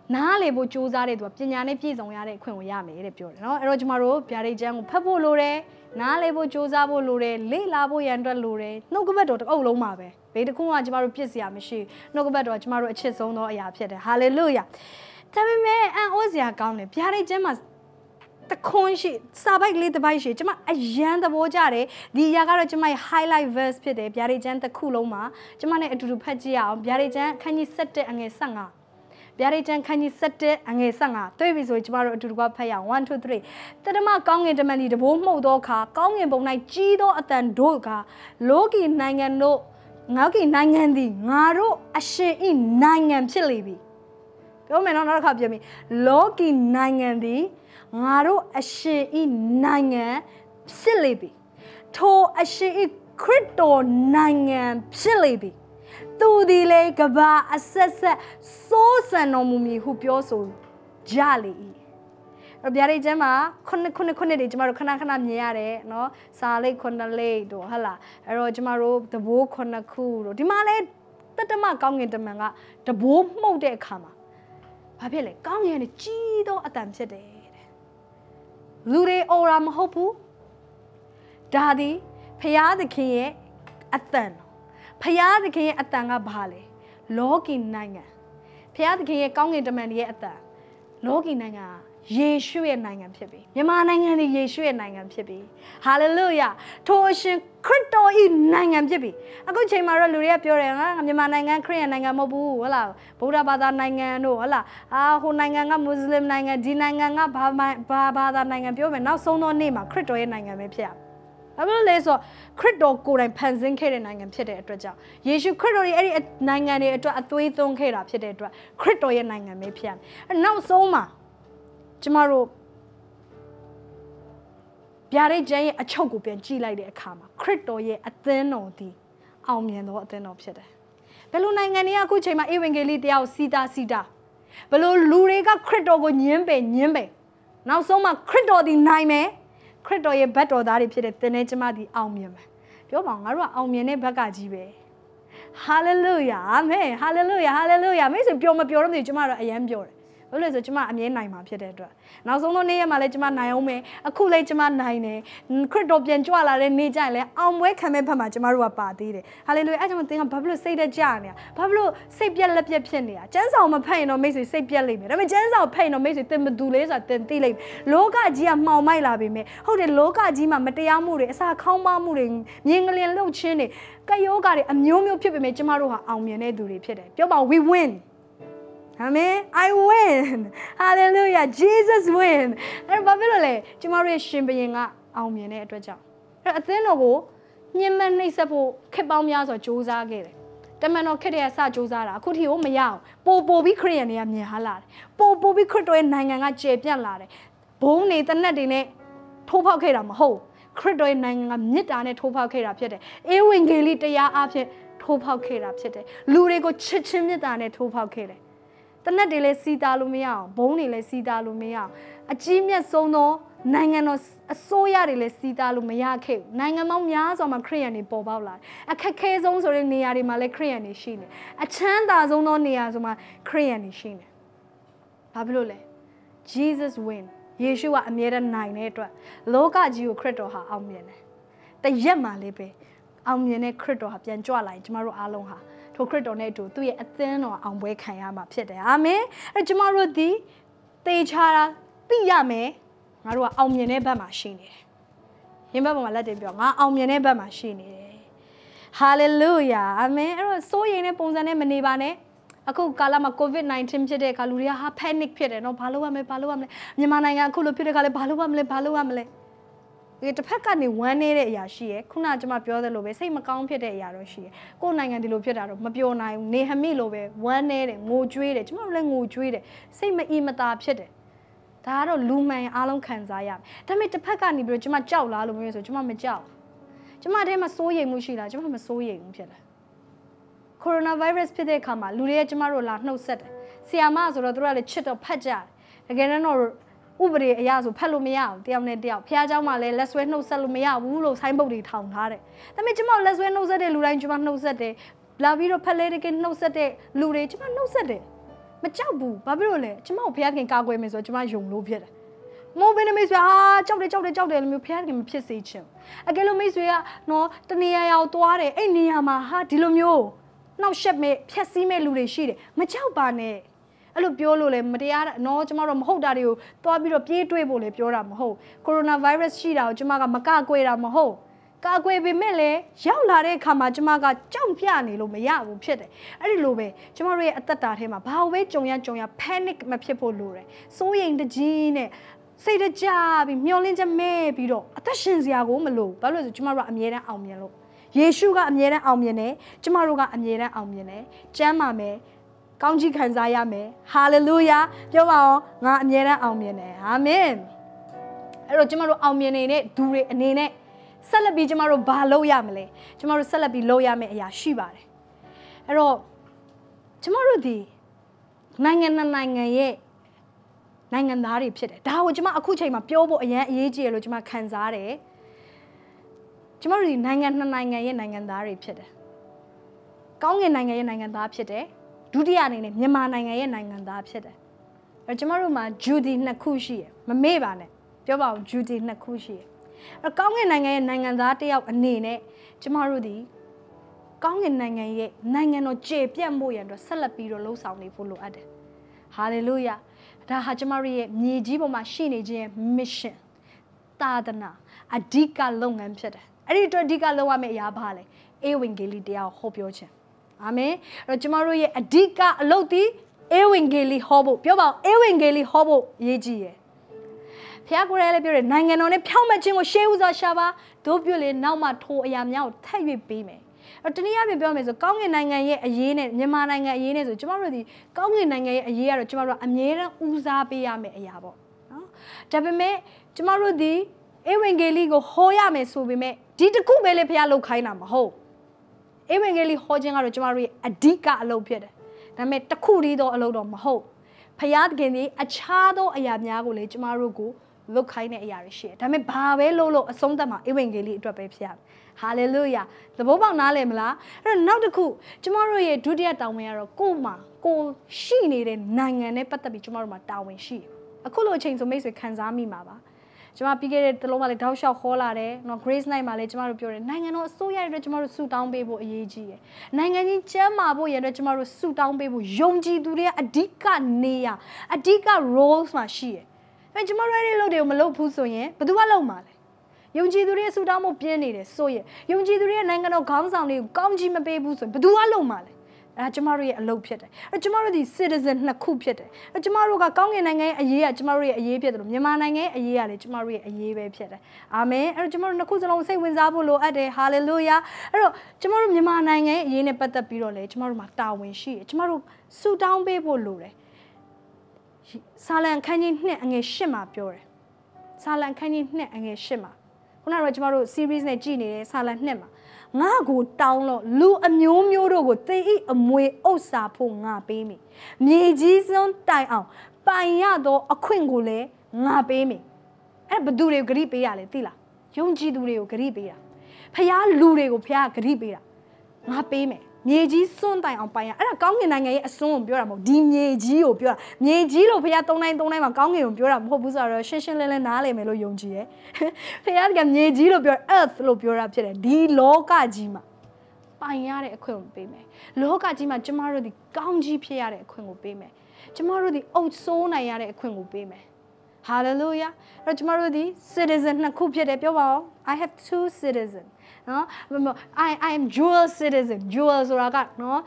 နားလေဖို့ကြိုးစားတဲ့သူကပညာနဲ့ပြည့်စုံရတဲ့အခွင့်ကိုရမယ်တဲ့ပြောတယ်နော်အဲ့တော့ကျမတို့ဗျာဒိတ်ကျမ်းကိုဖတ်ဖို့လိုတယ်နားလေဖို့ကြိုးစားဖို့လိုတယ်လေ့လာဖို့ရန်အတွက်လိုတယ်နှုတ်ကပတ်တော်တစ်အုပ်လုံးပါပဲဘေးတစ်ခုကကျမတို့ပြစ်စရာမရှိနှုတ်ကပတ်တော်ကကျမတို့အချစ်ဆုံးသောအရာဖြစ်တယ်ဟာလေလုယာဒါပေမဲ့အံ့ဩစရာကောင်းတယ်ဗျာဒိတ်ကျမ်းမှာတခွန်းရှိစာပိုက်ကလေးတစ်ပိုက်ရှိကျမအရန်သဘောကျတယ်ဒီအရာကတော့ကျမရဲ့ highlight verse ဖြစ်တယ်ဗျာဒိတ်ကျမ်းတစ်ခုလုံးမှာကျမနဲ့အတူတူဖတ်ကြည့်ရအောင်ဗျာဒိတ်ကျမ်းအခန်းကြီးsevenအငယ်fifteenဗျာဒိတ်ကျမ်းခန်းကြီးsevenအငယ်fifteenတွေ့ပြီဆိုရင်ကျမတို့အတူတူကဖတ်ရအောင်one two threeတတမကောင်းငင်တမန်ဒီတဘိုးမှုတ်သောအခါကောင်းငင်ပုံ၌ကြီးသောအတန်တို့ကလောကီနိုင်ငံတို့ငါကီနိုင်ငံသည်ငါတို့အရှင်ဤနိုင်ငံဖြစ်လေပြီပြောမယ်နော်နောက်တစ်ခါပြောမယ်လောကီနိုင်ငံသည်ငါတို့အရှင်ဤနိုင်ငံဖြစ်လေပြီထိုအရှင်ဤခရစ်တော်နိုင်ငံဖြစ်လေပြီသူဒီလေကဘာအဆက်ဆက်စိုးစံတော်မူမည်ဟုပြောဆိုကြလေ၏အဲ့ဗျာဒိတ်ကျမ်းမှာခုနှစ်ခုနှစ်ခုနှစ်တွေကျမတို့ခဏခဏမြင်ရတယ်နော်စာလိပ်ခုနှစ်လိပ်တို့ဟုတ်လားအဲ့တော့ကျမတို့တဘိုးခုနှစ်ခုတို့ဒီမှာလဲတတမကောင်းငင်တမန်ကတဘိုးမှုတ်တဲ့အခါမှာဘာဖြစ်လဲကောင်းငင်နဲ့ကြီးသောအတန်ဖြစ်တယ်တဲ့လူတွေအော်ရာမဟုတ်ဘူးဒါသည်ဖျားသခင်ရဲ့အတန်ဖယားသခင်ရဲ့အတန်ကဘာလဲလောကီနိုင်ငံဖယားသခင်ရဲ့ကောင်းကင်တမန်ရဲ့အတန်လောကီနိုင်ငံယေရှုရဲ့နိုင်ငံဖြစ်ပြီမြန်မာနိုင်ငံဒီယေရှုရဲ့နိုင်ငံဖြစ်ပြီဟာလေလုယာထိုအရှင်ခရစ်တော်၏နိုင်ငံဖြစ်ပြီအခုချိန်မှာတော့လူတွေကပြောတယ်ငါမြန်မာနိုင်ငံခရစ်ယာန်နိုင်ငံမဟုတ်ဘူးဟုတ်လားဗုဒ္ဓဘာသာနိုင်ငံတို့ဟုတ်လားအာဟိုနိုင်ငံကမွတ်စလင်နိုင်ငံဒီနိုင်ငံကဘာဘာဘာသာနိုင်ငံပြောမယ်နောက်ဆုံးသောနေ့မှာခရစ်တော်ရဲ့နိုင်ငံပဲဖြစ်ရဘာလို့လဲဆိုခရစ်တော်ကိုယ်တိုင်ဖန်ဆင်းခဲ့တဲ့နိုင်ငံဖြစ်တဲ့အတွက်ကြောင့်ယေရှုခရစ်တော်ရဲ့အဲ့ဒီနိုင်ငံတွေအတွက်အသွေးသွင်းခဲ့တာဖြစ်တဲ့အတွက်ခရစ်တော်ရဲ့နိုင်ငံပဲဖြစ်ရမယ်။နောက်ဆုံးမှာကျမတို့ဗျာဒိတ်ကျမ်းရဲ့အချုပ်ကိုပြန်ကြည့်လိုက်တဲ့အခါမှာခရစ်တော်ရဲ့အသင်းတော်ဒီအောင်မြင်သောအသင်းတော်ဖြစ်တယ်။ဘယ်လိုနိုင်ငံတွေကအခုချိန်မှာဧဝံဂေလိတရားကိုစီးတာစီးတာဘယ်လိုလူတွေကခရစ်တော်ကိုညှင်းပယ်ညှင်းပယ်နောက်ဆုံးမှာခရစ်တော်ဒီနိုင်မယ်ခရစ်တော်ရဲ့ဘတ်တော်သားတွေဖြစ်တဲ့သင်နဲ့ကျမဒီအောင်မြင်မယ်ပြောပါငါတို့ကအောင်မြင်တဲ့ဘက်ကကြီးပဲဟာလေလုယာအာမင်ဟာလေလုယာဟာလေလုယာမိတ်ဆွေပြောမပြောတော့မသိကျမတို့အယံပြောတယ်ဘာလို့လဲဆိုကျမအမြဲနိုင်မှာဖြစ်တဲ့အတွက်နောက်ဆုံးသောနေ့ရက်မှာလည်းကျမနိုင်အောင်မယ်အခုလည်းကျမနိုင်တယ်ခရစ်တော်ပြန်ကြွလာတဲ့နေ့ကျရင်လည်းအောင်ပွဲခံမဲ့ဘက်မှာကျမတို့ကပါသေးတယ်ဟာလေလုယာအဲ့ကြောင့်သင်ကဘာလို့စိတ်တကြနေတာဘာလို့စိတ်ပြက်လက်ပြက်ဖြစ်နေတာကျမ်းစာမဖတ်ရင်တော့မိတ်ဆွေစိတ်ပြက်လိမ့်မယ်ဒါပေမဲ့ကျမ်းစာကိုဖတ်ရင်တော့မိတ်ဆွေသင်ဘသူလေးဆိုတာသင်သိလိမ့်မယ်လောကကြီးကမှောင်မိုက်လာပြီမဲ့ဟုတ်တယ်လောကကြီးမှာမတရားမှုတွေအစာခေါင်းပါမှုတွေမြင်ကလင်လှုပ်ခြင်းတွေကယောဂတွေအမျိုးမျိုးဖြစ်ပေမဲ့ကျမတို့ဟာအောင်မြင်တဲ့သူတွေဖြစ်တယ်ပြောပါ we win Amen. I win. Hallelujah. Jesus win. အဲ့ဘာဖြစ်လို့လဲကျမတို့ရဲ့ရှင်ဘုရင်ကအောင်မြင်တဲ့အတွက်ကြောင့်အဲ့အသင်းတော်ကိုညှဉ်းပန်းနှိပ်စက်ဖို့ခက်ပေါင်းများစွာစ조사ခဲ့တယ်တမန်တော်ခက်တဲ့ဆစ조사တာအခုထိကိုမရအောင်ပို့ပို့ပြီးခရစ်ယာန်တွေကမြင်ဟာလာတယ်ပို့ပို့ပြီးခရစ်တော်ရဲ့နိုင်ငံကကျေပြန့်လာတယ်ဘုံနေတနက်တွေနဲ့ထိုးဖောက်ခဲ့တာမဟုတ်ခရစ်တော်ရဲ့နိုင်ငံကမြစ်တာနဲ့ထိုးဖောက်ခဲ့တာဖြစ်တယ်ဧဝံဂေလိတရားအဖြစ်ထိုးဖောက်ခဲ့တာဖြစ်တယ်လူတွေကိုချစ်ချင်းမြတ်တာနဲ့ထိုးဖောက်ခဲ့တယ်တနက်တွေလည်းစီးသားလို့မရအောင်ဘုံတွေလည်းစီးသားလို့မရအောင်အကြီးမြတ်ဆုံးသောနိုင်ငံတော်အစိုးရတွေလည်းစီးသားလို့မရခဲ့ဘူးနိုင်ငံပေါင်းများစွာမှာခရစ်ယာန်တွေပေါ်ပေါက်လာတယ်အခက်ခဲဆုံးဆိုတဲ့နေရာတွေမှာလည်းခရစ်ယာန်တွေရှိနေအချမ်းသာဆုံးသောနေရာဆိုမှာခရစ်ယာန်တွေရှိနေဘာဖြစ်လို့လဲ Jesus win ယေရှုကအမြဲတမ်းနိုင်တဲ့အတွက်လောကကြီးကိုခရစ်တော်ဟာအောင်မြင်တယ်တရက်မှလည်းပဲအောင်မြင်တဲ့ခရစ်တော်ဟာပြန်ကြွလာရင်ကျမတို့အားလုံးဟာထိုခရစ်တော်နဲ့အတူသူ့ရဲ့အသင်းတော်အောင်ပွဲခံရမှာဖြစ်တယ်အာမင်အဲကျမတို့ဒီတေချာတာသိရမယ်ငါတို့ကအောင်မြင်တဲ့ဘက်မှာရှိနေတယ်ရင်ဘက်မှာလက်တင်ပြောငါအောင်မြင်တဲ့ဘက်မှာရှိနေတယ်ဟာလေလုယာအာမင်အဲ့တော့စိုးရိမ်တဲ့ပုံစံနဲ့မနေပါနဲ့အခုကာလမှာ COVID nineteen ဖြစ်တဲ့အခါလူတွေကဟာ panic ဖြစ်တယ်နော်ဘာလို့ရမလဲဘာလို့ရမလဲမြန်မာနိုင်ငံအခုလိုဖြစ်တဲ့အခါလဲဘာလို့ရမလဲဘာလို့ရမလဲဒီတစ်ဖက်ကနေဝမ်းနေတဲ့အရာရှိရယ်ခုနကကျွန်မပြောသလိုပဲစိတ်မကောင်းဖြစ်တဲ့အရာတော့ရှိရယ်ကိုယ်နိုင်ငံဒီလိုဖြစ်တာတော့မပြောနိုင်ဘူးနေဟမိလိုပဲဝမ်းနေတယ်ငိုကြွေးတယ်ကျွန်မတို့လည်းငိုကြွေးတယ်စိတ်မအီမတာဖြစ်တယ်ဒါကတော့လူမှန်အားလုံးခံစားရမယ်ဒါပေမဲ့တစ်ဖက်ကနေပြီးတော့ကျွန်မကြောက်လားလို့မျိုးဆိုကျွန်မမကြောက်ကျွန်မအထဲမှာစိုးရိမ်မှုရှိလားကျွန်မမစိုးရိမ်ဘူးဖြစ်တယ်ကိုရိုနာဗိုင်းရပ်စ်ဖြစ်တဲ့အခါမှာလူတွေကကျွန်မတို့လာနှုတ်ဆက်တယ်ဆီယာမဆိုတော့တို့ကလည်းချစ်တော့ဖတ်ကြတယ်တကယ်တော့ဥပဒေအရာဆိုဖတ်လို့မရဘူးတယောက်နဲ့တယောက်ဖះเจ้าမှလည်းလက်ဆွဲနှုတ်ဆက်လို့မရဘူးလို့ဆိုင်းဘုတ်တွေထောင်ထားတယ်ဒါပေမဲ့ကျွန်မလက်ဆွဲနှုတ်ဆက်တဲ့လူတိုင်းကျွန်မနှုတ်ဆက်တယ်လာပြီးတော့ဖက်လဲတကယ်နှုတ်ဆက်တဲ့လူတွေကျွန်မနှုတ်ဆက်တယ်မเจ้าบูบ้าไปรู้เลยจะมาเอาพยากินกากวยไม่สวยจะมาหยงลูเพียดโมเป็นไม่สวยอ่ะเจ้าเด็กเจ้าเด็กเจ้าเด็กมีพยากินมันพิเศษเชียวอะแกลูไม่สวยอ่ะเนาะตอนนี้ยาวตัวเลยไอ้เนี่ยมาฮะดิลูมิโอน้องเชฟเมย์พิเศษเมย์ลูเลยชีเลยมาเจ้าบ้านเนี่ยအဲ့လိုပြောလို့လေမတရားနော်ကျမတို့မဟုတ်တာတွေကိုတွားပြီးတော့ပြေးတွေးဖို့လေပြောတာမဟုတ်ကိုရိုနာဗိုင်းရပ်စ်ရှိတာကိုကျမကမကကွယ်တာမဟုတ်ကာကွယ်ပေမဲ့လေရောက်လာတဲ့အခါမှာကျမကကြောက်ပြနေလို့မရဘူးဖြစ်တယ်အဲ့ဒီလိုပဲကျမတို့ရဲ့အသက်တာထဲမှာဘာလို့ပဲကြုံရကြုံရ panic မဖြစ်ဖို့လိုတယ်စိုးရိမ်တကြီးနဲ့စိတ်တကြပြီးမျောလင်းချက်မဲ့ပြီးတော့အသက်ရှင်စရာကိုမလိုဘာလို့လဲဆိုကျမတို့ကအမြဲတမ်းအောင်မြင်လို့ယေရှုကအမြဲတမ်းအောင်မြင်တယ်ကျမတို့ကအမြဲတမ်းအောင်မြင်တယ်ကျမ်းပါမယ်ကောင်းကြီးခံစားရမယ်ဟာလေလုယာပြောပါအောင်ငါအမြဲတမ်းအောင်မြင်တယ်အာမင်အဲ့တော့ကျမတို့အောင်မြင်နေတဲ့သူတွေအနေနဲ့ဆက်လက်ပြီးကျမတို့ဘာလုပ်ရမလဲကျမတို့ဆက်လက်ပြီးလုပ်ရမယ့်အရာရှိပါတယ်အဲ့တော့ကျမတို့ဒီနိုင်ငံနိုင်ငံရဲ့နိုင်ငံသားတွေဖြစ်တယ်ဒါကိုကျမအခုချိန်မှာပြောဖို့အရန်အရေးကြီးရလို့ကျမခံစားတယ်ကျမတို့ဒီနိုင်ငံနှစ်နိုင်ငံရဲ့နိုင်ငံသားတွေဖြစ်တယ်ကောင်းကင်နိုင်ငံရဲ့နိုင်ငံသားဖြစ်တယ်ဒုတိယအနေနဲ့မြန်မာနိုင်ငံရဲ့နိုင်ငံသားဖြစ်တယ်အဲကျမတို့မှာဂျူဒီနှစ်ခုရှိရမမေ့ပါနဲ့ပြောပါအောင်ဂျူဒီနှစ်ခုရှိရအဲကောင်းကင်နိုင်ငံရဲ့နိုင်ငံသားတစ်ယောက်အနေနဲ့ကျမတို့ဒီကောင်းကင်နိုင်ငံရဲ့နိုင်ငံတော်ကျေပြတ်မှုရန်အတွက်ဆက်လက်ပြီးတော့လှုံ့ဆော်နေဖို့လိုအပ်တယ်ဟာလေလုယာဒါဟာကျမတို့ရဲ့မြေကြီးပေါ်မှာရှိနေခြင်း mission သာသနာအဓိကလုပ်ငန်းဖြစ်တယ်အဲ့ဒီအတွက်အဓိကလုပ်ရမယ့်အရာဘာလဲဧဝံဂေလိတရားကိုဟောပြောခြင်းအာမင်အဲ့တော့ကျမတို့ရဲ့အဓိကအလုပ်ဒီဧဝံဂေလိဟောဖို့ပြောပါအောင်ဧဝံဂေလိဟောဖို့ရည်ကြီးရယ်ဖျားကိုယ်လည်းပြောတယ်နိုင်ငံတော်နဲ့ဖြောင့်မတ်ခြင်းကိုရှေးဥစွာရှာပါတို့ပြုလေနောက်မှထိုအရာများကိုထပ်၍ပေးမယ်အဲ့တနည်းအားဖြင့်ပြောမယ်ဆိုကောင်းကင်နိုင်ငံရဲ့အရေးနဲ့မြန်မာနိုင်ငံအရေးနဲ့ဆိုကျမတို့ဒီကောင်းကင်နိုင်ငံရဲ့အရေးကတော့ကျမတို့အမြဲတမ်းဦးစားပေးရမယ့်အရာပေါ့နော်ဒါပေမဲ့ကျမတို့ဒီဧဝံဂေလိကိုဟောရမယ်ဆိုပေမဲ့ဒီတစ်ခုပဲလေဖျားလောက်ခိုင်းတာမဟုတ်ဧဝံဂေလိဟောခြင်းကတော့ကျမတို့ရဲ့အဓိကအလုပ်ဖြစ်တယ်ဒါပေမဲ့တစ်ခုတည်းသောအလုပ်တော့မဟုတ်ဖျားသခင်ဒီအခြားသောအရာများကိုလည်းကျမတို့ကိုလုပ်ခိုင်းတဲ့အရာတွေရှိတယ်ဒါပေမဲ့ဘာပဲလုပ်လို့အဆုံးသတ်မှာဧဝံဂေလိအတွက်ပဲဖြစ်ရဟာလေလုယာသဘောပေါက်နားလည်မလားအဲ့တော့နောက်တစ်ခုကျမတို့ရဲ့ဒုတိယတာဝန်ကတော့ကိုယ်မှာကိုရှိနေတဲ့နိုင်ငံနဲ့ပတ်သက်ပြီးကျမတို့မှာတာဝန်ရှိတယ်အခုလိုအချိန်ဆိုမိတ်ဆွေခံစားမိမှာပါကျမပြီးခဲ့တဲ့တလုံးကလည်းတောက်လျှောက်ခေါ်လာတယ်နော် Grace Night မှာလည်းကျမတို့ပြောတယ်နိုင်ငံတော်အစိုးရရဲ့အတွက်ကျမတို့ဆူတောင်းပေးဖို့အရေးကြီးတယ်နိုင်ငံကြီးကျန်းမာဖို့ရဲ့အတွက်ကျမတို့ဆူတောင်းပေးဖို့ယုံကြည်သူတွေကအဓိကနေရအဓိက roles မှာရှိတယ်အဲကျမတို့ရဲ့လုပ်တွေကိုမလုပ်ဘူးဆိုရင်ဘယ်သူကလုပ်မှာလဲယုံကြည်သူတွေဆူတောင်းဖို့ပြင်းနေတယ်ဆိုရင်ယုံကြည်သူတွေရဲ့နိုင်ငံတော်ခေါင်းဆောင်တွေကိုကောင်းကြီးမပေးဘူးဆိုရင်ဘယ်သူကလုပ်မှာလဲအဲကျမတို့ရဲ့အလုပ်ဖြစ်တယ်အဲကျမတို့ဒီ citizen နှစ်ခုဖြစ်တယ်အဲကျမတို့ကကောင်းကင်နိုင်ငံရဲ့အရေးကကျမတို့ရဲ့အရေးဖြစ်တယ်လို့မြန်မာနိုင်ငံရဲ့အရေးကလည်းကျမတို့ရဲ့အရေးပဲဖြစ်တယ်အာမင်အဲတော့ကျမတို့နှစ်ခုစလုံးစိတ်ဝင်စားဖို့လိုအပ်တယ်ဟာလေလုယာအဲတော့ကျမတို့မြန်မာနိုင်ငံရဲ့အရေးနဲ့ပတ်သက်ပြီးတော့လေကျမတို့မှာတာဝန်ရှိတယ်ကျမတို့ဆူတောင်းပေးဖို့လိုတယ်စာလံခန်းကြီးနှစ်အငယ်၈မှာပြောတယ်စာလံခန်းကြီးနှစ်အငယ်၈မှာခုနကတော့ကျမတို့ series နဲ့ကြည့်နေတဲ့စာလံနှစ်မှာငါကိုတောင်းလို့လူအမျိုးမျိုးတို့ကိုသေဤအမွေဥစ္စာဖို့ငါပေးမိမြေကြီးစွန်းတိုင်အောင်ပိုင်ရသောအခွင့်ကိုလည်းငါပေးမိအဲ့ဘသူတွေကိုဂရိပေးရလဲသိလားယုံကြည်သူတွေကိုဂရိပေးတာဖျားလူတွေကိုဖျားဂရိပေးတာငါပေးမယ်မြေကြီးစွန်းတိုင်အောင်ပိုင်ရအဲ့ဒါကောင်းကင်နိုင်ငံရဲ့အစွန်းကိုပြောတာမဟုတ်ဒီမြေကြီးကိုပြောတာမြေကြီးလို့ဖျားသုံးတိုင်းသုံးတိုင်းမှာကောင်းကင်ကိုပြောတာမဟုတ်ဘူးဆိုတော့ရှင်းရှင်းလင်းလင်းနားလည်မယ်လို့ယုံကြည်တယ်ဖျားကမြေကြီးလို့ပြော earth လို့ပြောတာဖြစ်တယ်ဒီလောကကြီးမှာပိုင်ရတဲ့အခွင့်ကိုပေးမယ်လောကကြီးမှာကျမတို့ဒီကောင်းကြီးဖြစ်ရတဲ့အခွင့်ကိုပေးမယ်ကျမတို့ဒီအုပ်ဆိုးနိုင်ရတဲ့အခွင့်ကိုပေးမယ်ဟာလေလုယာအဲ့တော့ကျမတို့ဒီ citizen နှစ်ခုဖြစ်တယ်ပြောပါဦး I have two citizen နော် I I am dual citizen dual ဆိုတာကနော်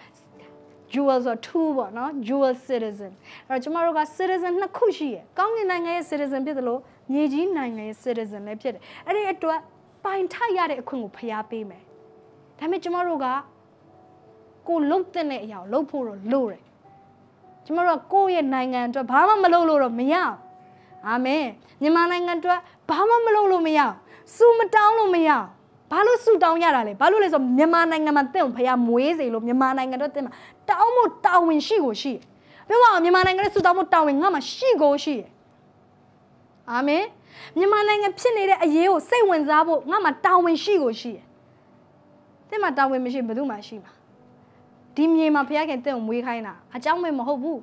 dual ဆို two ပေါ့နော် dual citizen အဲ့တော့ကျမတို့က citizen နှစ်ခုရှိရယ်ကောင်းကင်နိုင်ငံရဲ့ citizen ဖြစ်တယ်လို့မြေကြီးနိုင်ငံရဲ့ citizen လည်းဖြစ်တယ်အဲ့ဒီအတွက်ပိုင်ထိုက်ရတဲ့အခွင့်ကိုဖျားပေးမယ်ဒါပေမဲ့ကျမတို့ကကိုလုံတဲ့အရာကိုလုပ်ဖို့တော့လိုတယ်ကျမတို့ကကိုယ့်ရဲ့နိုင်ငံအတွက်ဘာမှမလုပ်လို့တော့မရအောင်အာမင်မြန်မာနိုင်ငံအတွက်ဘာမှမလုပ်လို့မရအောင်စူမတောင်းလို့မရအောင်ဘာလို့စူတောင်းရတာလဲဘာလို့လဲဆိုမြန်မာနိုင်ငံမှာတင့်ကိုဖျားမွေးစေလို့မြန်မာနိုင်ငံတော့တင့်မှာတောင်းဖို့တာဝန်ရှိကိုရှိတယ်ပြောပါဦးမြန်မာနိုင်ငံရဲ့စူတောင်းဖို့တာဝန်ငါမှရှိကိုရှိတယ်အာမင်မြန်မာနိုင်ငံဖြစ်နေတဲ့အရေးကိုစိတ်ဝင်စားဖို့ငါမှတာဝန်ရှိကိုရှိတယ်တင့်မှာတာဝန်မရှိဘယ်သူမှရှိမှာဒီမြေမှာဖျားခင်တင့်ကိုမွေးခိုင်းတာအကြောင်းမဲ့မဟုတ်ဘူး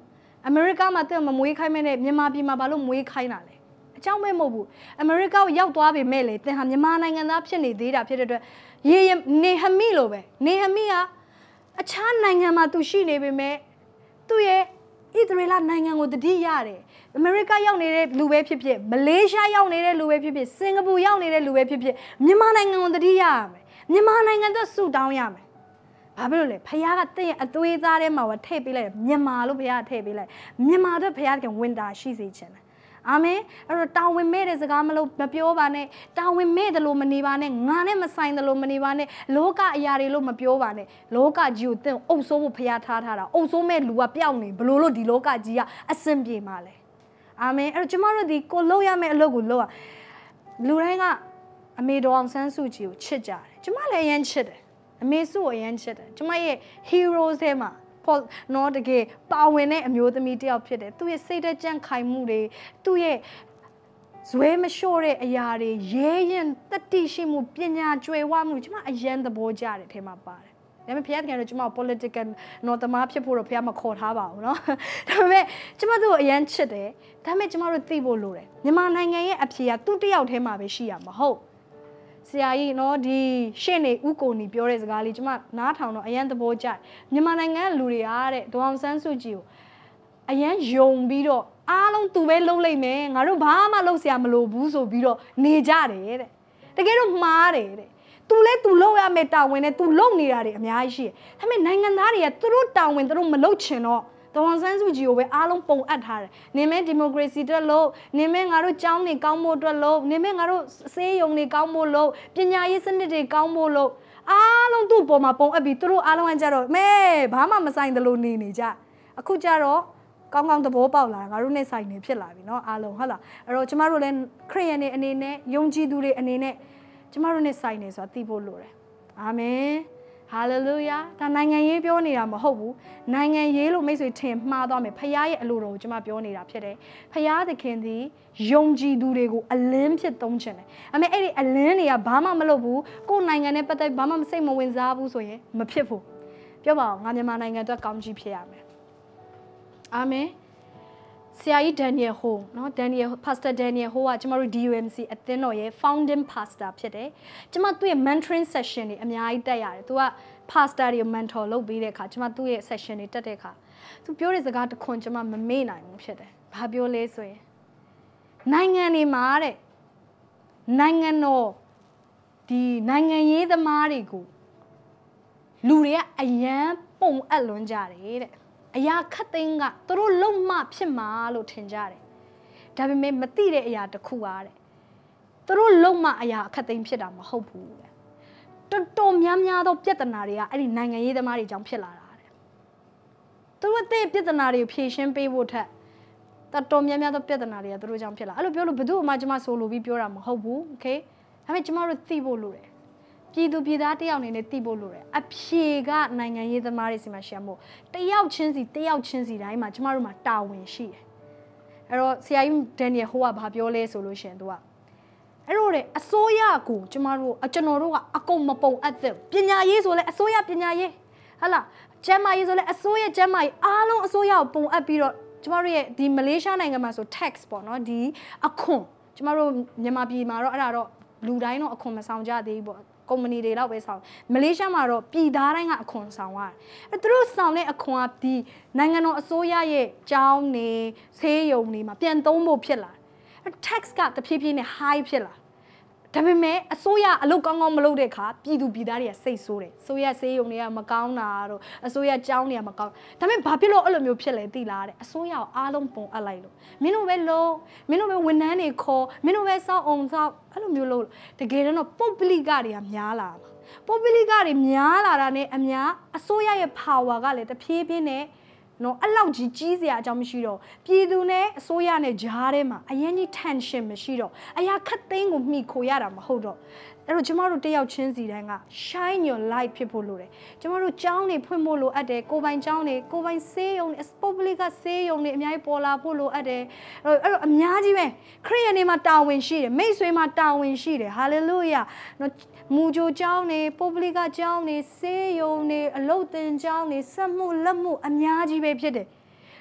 အမေရိကမှာတဲ့မမွေးခိုင်းမဲနဲ့မြန်မာပြည်မှာဘာလို့မွေးခိုင်းတာလဲအကြောင်းမဲမဟုတ်ဘူးအမေရိကကိုရောက်သွားပြီမဲ့လေတင်ဟာမြန်မာနိုင်ငံသားဖြစ်နေသေးတာဖြစ်တဲ့အတွက်ရေနေဟမိလိုပဲနေဟမိကအခြားနိုင်ငံမှာသူရှိနေပေမဲ့သူ့ရဲ့ဣသရေလနိုင်ငံကိုတတိရတယ်အမေရိကရောက်နေတဲ့လူပဲဖြစ်ဖြစ်မလေးရှားရောက်နေတဲ့လူပဲဖြစ်ဖြစ်စင်ကာပူရောက်နေတဲ့လူပဲဖြစ်ဖြစ်မြန်မာနိုင်ငံကိုတတိရရမယ်မြန်မာနိုင်ငံသက်ဆူတောင်းရမယ်ဘာဖြစ်လို့လဲဖခင်ကတင့်ရဲ့အသွေးသားထဲမှာဝထည့်ပေးလိုက်မြန်မာလို့ဖခင်ကထည့်ပေးလိုက်မြန်မာတော့ဖခင်ကဝင်တာရှိစေချင်တယ်အာမင်အဲ့တော့တာဝန်မဲ့တဲ့စကားမလို့မပြောပါနဲ့တာဝန်မဲ့တယ်လို့မနေပါနဲ့ငါနဲ့မဆိုင်တယ်လို့မနေပါနဲ့လောကအရာတွေလို့မပြောပါနဲ့လောကကြီးကိုတင့်အုပ်စိုးဖို့ဖခင်ထားထားတာအုပ်စိုးမဲ့လူကပျောက်နေဘလို့လို့ဒီလောကကြီးကအစင်ပြေမှာလဲအာမင်အဲ့တော့ကျမတို့ဒီကိုလုပ်ရမယ့်အလုပ်ကိုလုပ်ရလူတိုင်းကအမေတော်အောင်ဆန်းစုကြည်ကိုချစ်ကြတယ်ကျမလည်းအရင်ချစ်တယ်အမေစုကိုအရင်ချစ်တယ်ကျမရဲ့ heroes ထဲမှာပေါ်နော်တကယ်ပါဝင်တဲ့အမျိုးသမီးတယောက်ဖြစ်တယ်သူရဲ့စိတ်သက်ကြံ့ခိုင်မှုတွေသူရဲ့ဇွဲမလျှော့တဲ့အရာတွေရဲရင်တတိရှိမှုပညာကျွယ်ဝမှုကျမအရင်သဘောကျတယ်ထဲမှာပါတယ်ဒါပေမဲ့ဖခင်ကတော့ကျမ political နော်တမားဖြစ်ဖို့တော့ဖခင်မခေါ်ထားပါဘူးเนาะဒါပေမဲ့ကျမတို့အရင်ချစ်တယ်ဒါပေမဲ့ကျမတို့သိဖို့လိုတယ်မြန်မာနိုင်ငံရဲ့အဖြေကသူ့တယောက်ထဲမှာပဲရှိရမှာဟုတ်ဆရာကြီးနော်ဒီရှင့်နေဥကိုနီပြောတဲ့စကားလေးကျမနားထောင်တော့အရန်သဘောကျမြန်မာနိုင်ငံကလူတွေအားတဲ့ဒေါအောင်ဆန်းစုကြည်ကိုအရန်ယုံပြီးတော့အားလုံးသူပဲလုံးလိုက်မယ်ငါတို့ဘာမှလုပ်စရာမလိုဘူးဆိုပြီးတော့နေကြတယ်တဲ့တကယ်တော့မှားတယ်တဲ့သူလဲသူလုပ်ရမယ့်တာဝန်နဲ့သူလုပ်နေတာတွေအများကြီးရှိတယ်ဒါပေမဲ့နိုင်ငံသားတွေကသူတို့တာဝန်သူတို့မလုပ်ချင်တော့ဒေါအောင်ဆန်းစုကြည်ကိုပဲအားလုံးပုံအပ်ထားတယ်နင်မဲဒီမိုကရေစီအတွက်လို့နင်မဲငါတို့ကျောင်းတွေကောင်းဖို့အတွက်လို့နင်မဲငါတို့စေးရုံတွေကောင်းဖို့လို့ပညာရေးစနစ်တွေကောင်းဖို့လို့အားလုံးသူ့ပေါ်မှာပုံအပ်ပြီးသူတို့အားလုံးကကြတော့မဲဘာမှမဆိုင်တယ်လို့နေနေကြအခုကြတော့ကောင်းကောင်းသဘောပေါက်လာငါတို့နဲ့ဆိုင်နေဖြစ်လာပြီเนาะအားလုံးဟုတ်လားအဲ့တော့ကျမတို့လည်းခရစ်ယာန်တွေအနေနဲ့ယုံကြည်သူတွေအနေနဲ့ကျမတို့နဲ့ဆိုင်နေဆိုတာသိဖို့လိုတယ်အာမင်ဟာလေလုယာဒါနိုင်ငံရေးပြောနေတာမဟုတ်ဘူးနိုင်ငံရေးလို့မိတ်ဆွေထင်မှားသွားမယ်ဖခင်ရဲ့အလိုတော်ကိုကျွန်မပြောနေတာဖြစ်တယ်ဖခင်သခင်သည်ယုံကြည်သူတွေကိုအလင်းဖြစ်သုံးချင်တယ်အမေအဲ့ဒီအလင်းတွေကဘာမှမလုပ်ဘူးကိုယ်နိုင်ငံနဲ့ပတ်သက်ဘာမှမစိတ်မဝင်စားဘူးဆိုရင်မဖြစ်ဘူးပြောပါအောင်ငါမြန်မာနိုင်ငံအတွက်ကောင်းကြီးဖြစ်ရမယ်အာမင်ဆရာကြီးဒန်နီယယ်ဟိုเนาะဒန်နီယယ်ပါစတာဒန်နီယယ်ဟိုကကျမတို့ D U M C အသင်းတော်ရဲ့ founding pastor ဖြစ်တယ်ကျမသူ့ရဲ့ mentoring session တွေအများကြီးတက်ရတယ်သူက pastor တွေကို mentor လုပ်ပေးတဲ့အခါကျမသူ့ရဲ့ session တွေတက်တဲ့အခါသူပြောတဲ့စကားတစ်ခွန်းကျမမမေ့နိုင်ဘူးဖြစ်တယ်ဘာပြောလဲဆိုရင်နိုင်ငံတွေမှာတဲ့နိုင်ငံတော်ဒီနိုင်ငံရေးသမားတွေကိုလူတွေကအယမ်းပုံအပ်လွန်ကြတယ်တဲ့အရာခတ်သိန်းကသူတို့လုံမှဖြစ်မှာလို့ထင်ကြတယ်ဒါပေမဲ့မသိတဲ့အရာတစ်ခုအားတဲ့သူတို့လုံမှအရာခတ်သိန်းဖြစ်တာမဟုတ်ဘူးတဲ့တော်တော်များများသောပြဿနာတွေကအဲ့ဒီနိုင်ငံရေးသမားတွေကြောင့်ဖြစ်လာတာတဲ့သူတို့တဲ့ပြဿနာတွေကိုဖြေရှင်းပေးဖို့ထက်တော်တော်များများသောပြဿနာတွေကသူတို့ကြောင့်ဖြစ်လာအဲ့လိုပြောလို့ဘယ်သူမှကျမဆိုလိုပြီးပြောတာမဟုတ်ဘူးโอเคဒါပေမဲ့ကျမတို့သိဖို့လိုတယ်ပြည်သူပြည်သားတယောက်အနေနဲ့သိဖို့လိုတယ်အဖြေကနိုင်ငံရေးသမားတွေစီမှာရှာမို့တယောက်ချင်းစီတယောက်ချင်းစီတိုင်းမှာကျမတို့မှာတာဝန်ရှိတယ်အဲ့တော့ဆရာကြီးဒန်နီယယ်ဟိုကဘာပြောလဲဆိုလို့ရှင်သူကအဲ့တော့တဲ့အစိုးရကိုကျမတို့ကျွန်တော်တို့ကအကုန်မပုံအပ်တဲ့ပညာရေးဆိုလဲအစိုးရပညာရေးဟာလားကျန်းမာရေးဆိုလဲအစိုးရကျန်းမာရေးအားလုံးအစိုးရကိုပုံအပ်ပြီးတော့ကျမတို့ရဲ့ဒီမလေးရှားနိုင်ငံမှာဆို tax ပေါ့နော်ဒီအခွန်ကျမတို့မြန်မာပြည်မှာတော့အဲ့ဒါတော့လူတိုင်းတော့အခွန်မဆောင်ကြသေးဘူးပေါ့ကုမ္ပဏီတွေတော့ပဲဆောင်မလေးရှားမှာတော့ပြည်သားတိုင်းကအခွန်ဆောင်ရတယ်အဲသူတို့ဆောင်တဲ့အခွန်ကဒီနိုင်ငံတော်အစိုးရရဲ့ကျောင်းနေဆေးရုံတွေမှာပြန်သုံးဖို့ဖြစ်လာတယ် tax ကတဖြည်းဖြည်းနဲ့ high ဖြစ်လာဒါပေမဲ့အစိုးရအလုပ်ကောင်းကောင်းမလုပ်တဲ့အခါပြည်သူပြည်သားတွေကစိတ်ဆိုးတယ်အစိုးရဆေးရုံတွေကမကောင်းတာတော့အစိုးရကျောင်းတွေကမကောင်းဒါပေမဲ့ဘာဖြစ်လို့အဲ့လိုမျိုးဖြစ်လဲသိလားတဲ့အစိုးရကိုအားလုံးပုံအပ်လိုက်လို့မင်းတို့ပဲလို့မင်းတို့ပဲဝန်ထမ်းတွေခေါ်မင်းတို့ပဲစောင့်အောင်စောင့်အဲ့လိုမျိုးလို့တကယ်တော့ပုဂ္ဂလိကတွေကများလာမှာပုဂ္ဂလိကတွေများလာတာနဲ့အများအစိုးရရဲ့ power ကလည်းတဖြည်းဖြည်းနဲ့နော်အဲ့လောက်ကြီးကြီးစရာအကြောင်းမရှိတော့ပြည်သူနဲ့အစိုးရနဲ့ကြားထဲမှာအရင်ကြီး tension မရှိတော့အရာခတ်သိမ်းကိုမှီခိုရတာမဟုတ်တော့အဲ့တော့ကျမတို့တယောက်ချင်းစီတိုင်းက shine your light ဖြစ်ဖို့လိုတယ်ကျမတို့ကျောင်းတွေဖွင့်ဖို့လိုအပ်တယ်ကိုပိုင်ကျောင်းတွေကိုပိုင်ဆေးရုံတွေ public ကဆေးရုံတွေအများကြီးပေါ်လာဖို့လိုအပ်တယ်အဲ့တော့အများကြီးပဲခရစ်ယာန်တွေမှာတာဝန်ရှိတယ်မိတ်ဆွေမှာတာဝန်ရှိတယ် hallelujah နော်မူဂျိုကျောင်းတွေ public ကကျောင်းတွေဆေးရုံတွေအလုတ်တင်ကျောင်းတွေစက်မှုလက်မှုအများကြီးပဲဖြစ်တယ်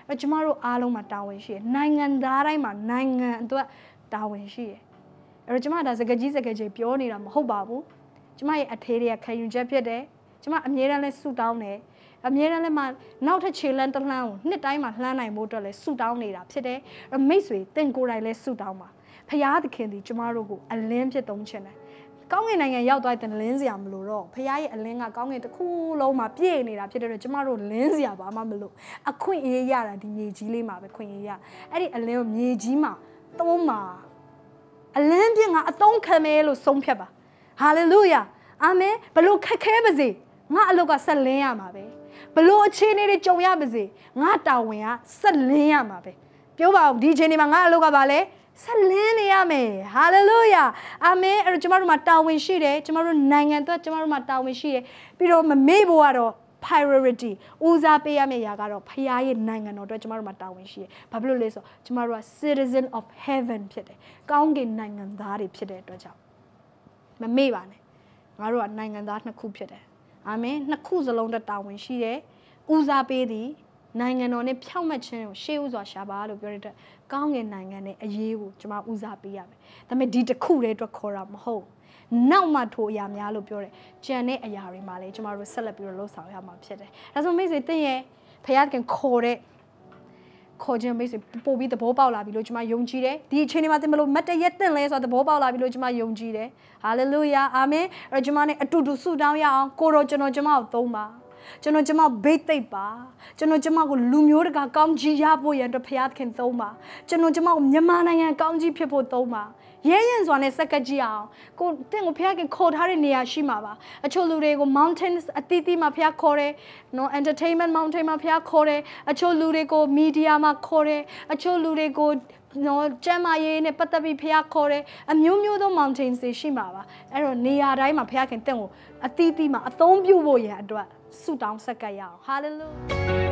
အဲ့ကျမတို့အားလုံးမှာတာဝန်ရှိတယ်နိုင်ငံသားတိုင်းမှာနိုင်ငံအတွက်တာဝန်ရှိတယ်အဲ့တော့ကျမဒါစကားကြီးစကားကြီးပြောနေတာမဟုတ်ပါဘူးကျမရဲ့အထေးတွေကခံယူချက်ဖြစ်တယ်ကျမအမြဲတမ်းလဲဆူတောင်းတယ်အမြဲတမ်းလဲမှနောက်ထပ်ခြေလန်းတစ်လှမ်းကိုနှစ်တိုင်းမှာလှမ်းနိုင်ဖို့အတွက်လဲဆူတောင်းနေတာဖြစ်တယ်အဲ့မိတ်ဆွေတင့်ကိုယ်တိုင်လဲဆူတောင်းပါဖရာသခင်ဒီကျမတို့ကိုအလင်းဖြစ်သုံးခြင်းတယ်ကောင်းကင်နိုင်ငံရောက်သွားတဲ့လင်းစရာမလိုတော့ဖရာရဲ့အလင်းကကောင်းကင်တစ်ခုလုံးမှာပြည့်နေတာဖြစ်တဲ့အတွက်ကျမတို့လင်းစရာဘာမှမလိုအခွင့်အရေးရတာဒီမြေကြီးလေးမှာပဲခွင့်ရရအဲ့ဒီအလင်းကိုမြေကြီးမှာသုံးပါအလင်းပြင်းကအသုံးခံမယ်လို့ဆုံးဖြတ်ပါဟာလေလုယာအာမင်ဘလို့ခက်ခဲပါစေငါအလုပ်ကဆက်လင်းရမှာပဲဘလို့အခြေအနေတွေကြုံရပါစေငါတာဝန်ကဆက်လင်းရမှာပဲပြောပါဦးဒီအခြေအနေမှာငါအလုပ်ကပါလဲဆက်လင်းနေရမယ်ဟာလေလုယာအာမင်အဲ့တော့ကျမတို့မှာတာဝန်ရှိတယ်ကျမတို့နိုင်ငံအတွက်ကျမတို့မှာတာဝန်ရှိတယ်ပြီးတော့မမေ့ဖို့ကတော့ priority ဦးစားပေးရမယ့်ຢာကတော့ဖခင်ရဲ့နိုင်ငံတော်အတွက်ကျမတို့မှာတာဝန်ရှိတယ်ဘာဖြစ်လို့လဲဆိုတော့ကျမတို့က citizen of heaven ဖြစ်တယ်ကောင်းကင်နိုင်ငံသားတွေဖြစ်တဲ့အတွက်ကြောင့်မမေ့ပါနဲ့ငါတို့ကနိုင်ငံသားနှစ်ခုဖြစ်တယ်အာမင်နှစ်ခုစလုံးအတွက်တာဝန်ရှိတယ်ဦးစားပေးသည်နိုင်ငံတော်နဲ့ဖြောင့်မတ်ခြင်းကိုရှေးဥစွာရှာပါလို့ပြောတဲ့အတွက်ကောင်းကင်နိုင်ငံနဲ့အရေးကိုကျွန်မဦးစားပေးရမယ်ဒါပေမဲ့ဒီတစ်ခုတည်းအတွက်ခေါ်တာမဟုတ်နောက်မှထိုအရာများလို့ပြောတယ်ကြံတဲ့အရာတွေမှာလည်းကျွန်တော်တို့ဆက်လက်ပြီးတော့လှုပ်ဆောင်ရမှာဖြစ်တယ်ဒါဆိုမိတ်ဆွေသင်ရဲ့ဖခင်ကခေါ်တဲ့ခေါ်ခြင်းမိတ်ဆွေပို့ပြီးသဘောပေါက်လာပြီလို့ကျွန်မယုံကြည်တယ်ဒီအချိန်မှာသင်မလို့မတ်တရက်သင်လဲဆိုတော့သဘောပေါက်လာပြီလို့ကျွန်မယုံကြည်တယ်ဟာလေလုယာအာမင်အဲ့တော့ကျွန်မနဲ့အတူတူဆုတောင်းရအောင်ကိုတော်ကျွန်တော်ကျွန်မကိုသုံးပါကျွန်တော်ကျမဘိတ်သိပ်ပါကျွန်တော်ကျမကိုလူမျိုးတကာကောင်းကြီးရဖို့ရန်အတွက်ဖခင်သုံးပါကျွန်တော်ကျမကိုမြန်မာနိုင်ငံကောင်းကြီးဖြစ်ဖို့သုံးပါရဲရင်စွာနဲ့စက္ကကြည့်အောင်ကိုတင့်ကိုဖခင်ခေါ်ထားတဲ့နေရာရှိမှာပါအချို့လူတွေကို mountains အသီးသီးမှာဖခင်ခေါ်တယ်နော် entertainment mountain မှာဖခင်ခေါ်တယ်အချို့လူတွေကို media မှာခေါ်တယ်အချို့လူတွေကိုနော်ကျမ်းမာရေးနဲ့ပတ်သက်ပြီးဖခင်ခေါ်တယ်အမျိုးမျိုးသော mountains တွေရှိမှာပါအဲ့တော့နေရာတိုင်းမှာဖခင်တင့်ကိုအသီးသီးမှာအသုံးပြုဖို့ရန်အတွက်ဆုတောင်းဆက်ကပ်ရအောင် hallelujah